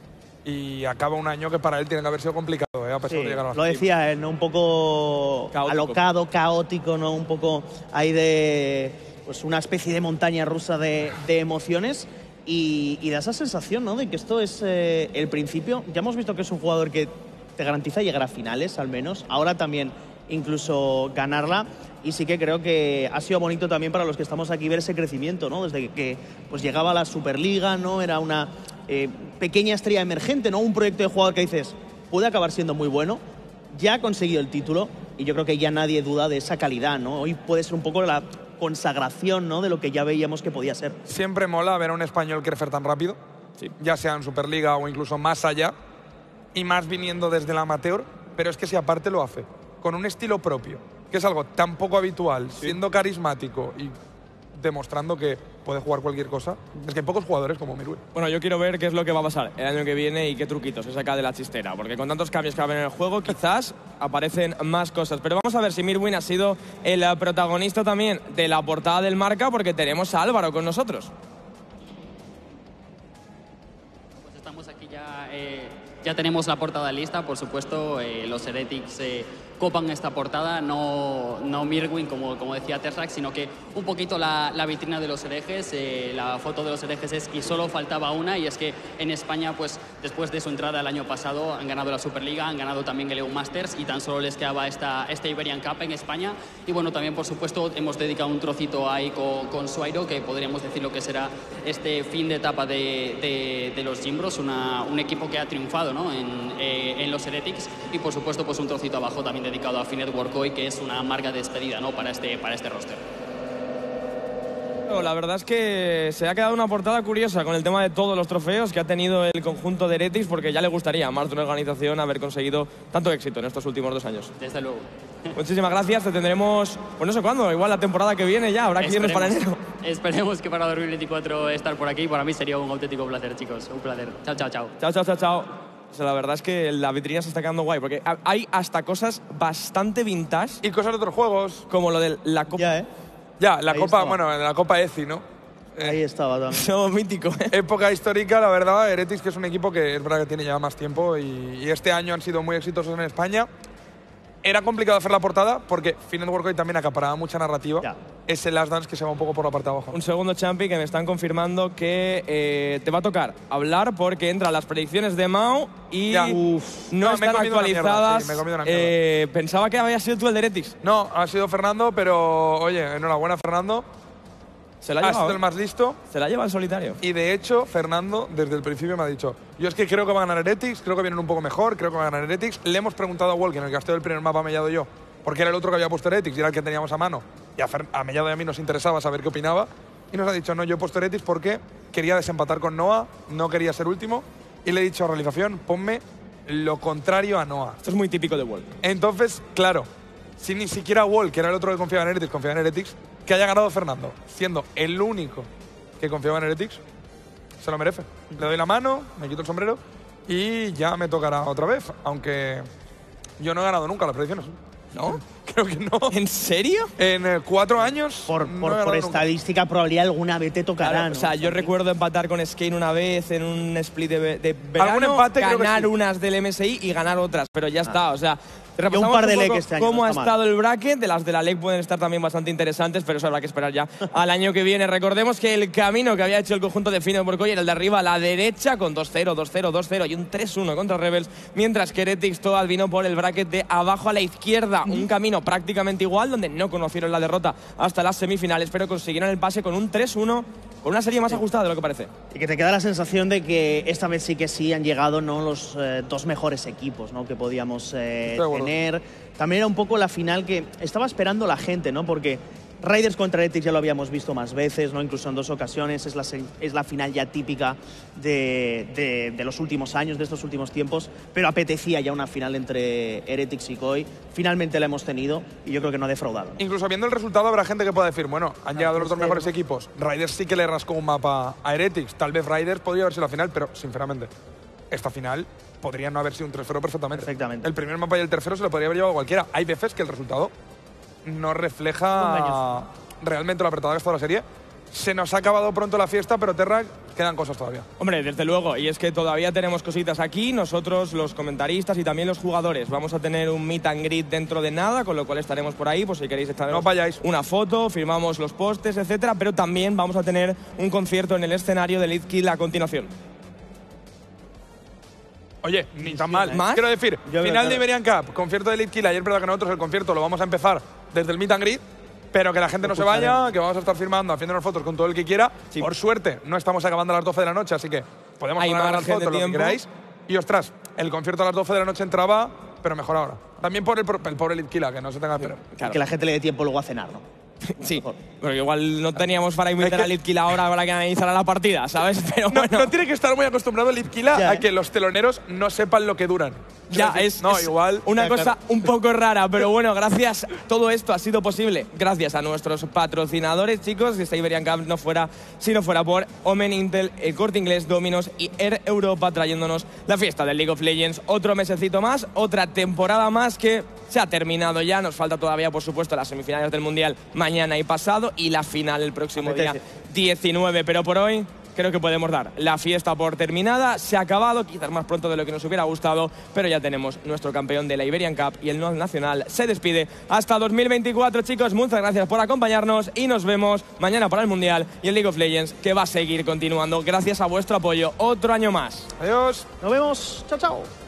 Speaker 2: y acaba un año que para él tiene que haber sido complicado, ¿eh? A pesar
Speaker 3: sí,
Speaker 2: de llegar a la
Speaker 3: lo decía él, ¿no? Un poco caótico. alocado, caótico, ¿no? Un poco ahí de pues una especie de montaña rusa de, de emociones y, y da esa sensación, ¿no? De que esto es eh, el principio. Ya hemos visto que es un jugador que te garantiza llegar a finales, al menos. Ahora también incluso ganarla. Y sí que creo que ha sido bonito también para los que estamos aquí ver ese crecimiento, ¿no? Desde que pues llegaba a la Superliga, ¿no? Era una eh, pequeña estrella emergente, ¿no? Un proyecto de jugador que dices, puede acabar siendo muy bueno. Ya ha conseguido el título y yo creo que ya nadie duda de esa calidad, ¿no? Hoy puede ser un poco la consagración, ¿no? De lo que ya veíamos que podía ser.
Speaker 2: Siempre mola ver a un español crecer tan rápido, sí. ya sea en Superliga o incluso más allá, y más viniendo desde el amateur, pero es que si aparte lo hace con un estilo propio, que es algo tan poco habitual, sí. siendo carismático y demostrando que puede jugar cualquier cosa, es que hay pocos jugadores como Mirwin.
Speaker 1: Bueno, yo quiero ver qué es lo que va a pasar el año que viene y qué truquitos se saca de la chistera, porque con tantos cambios que va a haber en el juego, quizás aparecen más cosas. Pero vamos a ver si Mirwin ha sido el protagonista también de la portada del Marca, porque tenemos a Álvaro con nosotros.
Speaker 10: Pues estamos aquí ya eh, ya tenemos la portada lista, por supuesto, eh, los Heretics eh, copan esta portada, no, no Mirwin, como, como decía Terrax, sino que un poquito la, la vitrina de los herejes, eh, la foto de los herejes es, y solo faltaba una, y es que en España, pues después de su entrada el año pasado, han ganado la Superliga, han ganado también el E U Masters, y tan solo les quedaba esta, esta Iberian Cup en España. Y bueno, también, por supuesto, hemos dedicado un trocito ahí con, con Suairo, que podríamos decir lo que será este fin de etapa de, de, de los Jimbros, una, un equipo que ha triunfado, ¿no?, en, eh, en los Heretics, y por supuesto, pues un trocito abajo también dedicado a Finet Workoy, que es una amarga despedida, ¿no?, para este, para este roster.
Speaker 1: La verdad es que se ha quedado una portada curiosa con el tema de todos los trofeos que ha tenido el conjunto de Heretics, porque ya le gustaría a más de una organización haber conseguido tanto éxito en estos últimos dos años.
Speaker 10: Desde luego.
Speaker 1: Muchísimas gracias, te tendremos, pues no sé cuándo, igual la temporada que viene ya, habrá que irnos para enero.
Speaker 10: Esperemos que para dos mil veinticuatro estar por aquí. Para mí sería un auténtico placer, chicos, un placer. Chao, chao, chao.
Speaker 1: Chao, chao, chao, chao. O sea, la verdad es que la vitrina se está quedando guay, porque hay hasta cosas bastante vintage.
Speaker 2: Y cosas de otros juegos.
Speaker 1: Como lo de la Copa.
Speaker 3: Ya, ¿eh?
Speaker 2: Ya, la
Speaker 3: Ahí
Speaker 2: Copa,
Speaker 3: estaba.
Speaker 2: bueno, la Copa E C I, ¿no?
Speaker 3: Ahí estaba también.
Speaker 1: Somos míticos, ¿eh?
Speaker 2: Época histórica, la verdad. Heretics, que es un equipo que es verdad que tiene ya más tiempo y, y este año han sido muy exitosos en España. Era complicado hacer la portada porque Finet Workoy también acaparaba mucha narrativa.
Speaker 3: Ya.
Speaker 2: Es el Last Dance que se va un poco por la parte de abajo.
Speaker 1: Un segundo, Champi, que me están confirmando que eh, te va a tocar hablar porque entran las predicciones de Mao y
Speaker 2: Ya.
Speaker 1: Uf. no,
Speaker 2: No, me he
Speaker 1: están
Speaker 2: comido una mierda,
Speaker 1: actualizadas.
Speaker 2: sí, me he comido una mierda.
Speaker 1: Eh, pensaba que había sido tú el de Heretics.
Speaker 2: No, ha sido Fernando, pero oye, enhorabuena, Fernando.
Speaker 1: Se la ha
Speaker 2: Ha
Speaker 1: llevado.
Speaker 2: sido el más listo.
Speaker 1: Se la lleva en solitario.
Speaker 2: Y de hecho, Fernando, desde el principio me ha dicho: yo es que creo que va a ganar Heretics, creo que vienen un poco mejor, creo que va a ganar Heretics. Le hemos preguntado a Walk, en el casteo del primer mapa mellado yo, porque era el otro que había puesto Heretics y era el que teníamos a mano. Y a, Fer a Mellado y a mí nos interesaba saber qué opinaba. Y nos ha dicho: no, yo he puesto Heretics porque quería desempatar con Noah, no quería ser último. Y le he dicho a realización: ponme lo contrario a Noah.
Speaker 1: Esto es muy típico de Walk.
Speaker 2: Entonces, claro, si ni siquiera Wall, que era el otro que confiaba en Heretics, confiaba en Heretics, que haya ganado Fernando, siendo el único que confiaba en Heretics, se lo merece. Le doy la mano, me quito el sombrero y ya me tocará otra vez, aunque yo no he ganado nunca las predicciones.
Speaker 1: ¿No?
Speaker 2: Creo que no.
Speaker 1: ¿En serio?
Speaker 2: En eh, cuatro años.
Speaker 3: Por,
Speaker 2: no he
Speaker 3: por,
Speaker 2: ganado
Speaker 3: por
Speaker 2: nunca.
Speaker 3: estadística, probabilidad alguna vez te tocará,
Speaker 1: Claro,
Speaker 3: ¿no?
Speaker 1: o sea, yo recuerdo empatar con Skane una vez en un split de, ve- de verano,
Speaker 2: Algún empate creo que
Speaker 1: ganar
Speaker 2: sí.
Speaker 1: unas del M S I y ganar otras, pero ya está, o sea… Repasamos
Speaker 3: un par de
Speaker 1: poco
Speaker 3: L E C este año,
Speaker 1: cómo
Speaker 3: no
Speaker 1: ha
Speaker 3: está mal.
Speaker 1: estado el bracket, de las de la L E C pueden estar también bastante interesantes, pero eso habrá que esperar ya al año que viene. Recordemos que el camino que había hecho el conjunto de Finet Workoy era el de arriba a la derecha con dos cero, dos cero, dos cero y un tres uno contra Rebels, mientras que Heretics Toad vino por el bracket de abajo a la izquierda, un camino prácticamente igual, donde no conocieron la derrota hasta las semifinales, pero consiguieron el pase con un tres uno, con una serie más ajustada de lo que parece.
Speaker 3: Y que te queda la sensación de que esta vez sí que sí han llegado, ¿no?, los eh, dos mejores equipos, ¿no?, que podíamos eh,
Speaker 2: Estoy de acuerdo.
Speaker 3: tener. También era un poco la final que estaba esperando la gente, ¿no? Porque Raiders contra Heretics ya lo habíamos visto más veces, ¿no? Incluso en dos ocasiones. Es la, se- es la final ya típica de, de, de los últimos años, de estos últimos tiempos. Pero apetecía ya una final entre Heretics y Koi. Finalmente la hemos tenido y yo creo que no ha defraudado.
Speaker 2: Incluso viendo el resultado habrá gente que pueda decir: bueno, han llegado los dos
Speaker 3: tres
Speaker 2: mejores
Speaker 3: cero.
Speaker 2: equipos. Raiders sí que le rascó un mapa a Heretics. Tal vez Raiders podría haber sido la final, pero sinceramente, esta final podría no haber sido un tres cero perfectamente.
Speaker 3: Perfectamente.
Speaker 2: El primer mapa y el tercero se lo podría haber llevado cualquiera. Hay veces que el resultado no refleja realmente la apretada que está la serie. Se nos ha acabado pronto la fiesta, pero Terra, quedan cosas todavía.
Speaker 1: Hombre, desde luego, y es que todavía tenemos cositas aquí, nosotros los comentaristas y también los jugadores. Vamos a tener un meet and greet dentro de nada, con lo cual estaremos por ahí, pues si queréis echarnos
Speaker 2: No vayáis.
Speaker 1: una foto, firmamos los postes, etcétera, pero también vamos a tener un concierto en el escenario de Elite Kill a continuación.
Speaker 2: Oye, ni tan mal.
Speaker 1: ¿Más?
Speaker 2: Quiero decir,
Speaker 3: Yo creo
Speaker 2: final
Speaker 3: que-
Speaker 2: de Iberian Cup, concierto de Elite Kill. Ayer, verdad que nosotros el concierto lo vamos a empezar desde el meet and greet, pero que la gente no se vaya, que vamos a estar firmando, haciéndonos fotos con todo el que quiera.
Speaker 1: Sí.
Speaker 2: Por suerte, no estamos acabando a las doce de la noche, así que podemos
Speaker 1: Hay
Speaker 2: tomar las
Speaker 1: margen de
Speaker 2: fotos, lo que
Speaker 1: tiempo.
Speaker 2: queráis. Y ostras, el concierto a las doce de la noche entraba, pero mejor ahora. También por el, pro- el pobre Elite Kill, que no se tenga que esperar.
Speaker 3: Y que la gente le dé tiempo luego a cenar, ¿no?
Speaker 1: Sí, porque igual no teníamos para invitar
Speaker 2: Es que-
Speaker 1: a Elite Kill ahora para que analizara la partida, ¿sabes? Pero
Speaker 2: No,
Speaker 1: bueno,
Speaker 2: no tiene que estar muy acostumbrado el Elite Kill a
Speaker 3: Ya, ¿eh?
Speaker 2: que los teloneros no sepan lo que duran.
Speaker 1: ya
Speaker 2: Quiero decir,
Speaker 1: es,
Speaker 2: No,
Speaker 1: es
Speaker 2: igual.
Speaker 1: una
Speaker 3: Ya,
Speaker 1: cosa
Speaker 3: claro.
Speaker 1: un poco rara, pero bueno, gracias. Todo esto ha sido posible gracias a nuestros patrocinadores, chicos. Si esta Iberian Cup no fuera, si no fuera por Omen Intel, el Corte Inglés, Dominos y Air Europa, trayéndonos la fiesta del League of Legends. Otro mesecito más, otra temporada más que se ha terminado ya. Nos falta todavía, por supuesto, las semifinales del Mundial mañana y pasado y la final el próximo día
Speaker 3: Apetece.
Speaker 1: diecinueve. Pero por hoy creo que podemos dar la fiesta por terminada. Se ha acabado, quizás más pronto de lo que nos hubiera gustado, pero ya tenemos nuestro campeón de la Iberian Cup y el no nacional se despide hasta dos mil veinticuatro. Chicos, muchas gracias por acompañarnos y nos vemos mañana para el Mundial y el League of Legends, que va a seguir continuando gracias a vuestro apoyo otro año más.
Speaker 2: Adiós.
Speaker 3: Nos vemos. Chao, chao.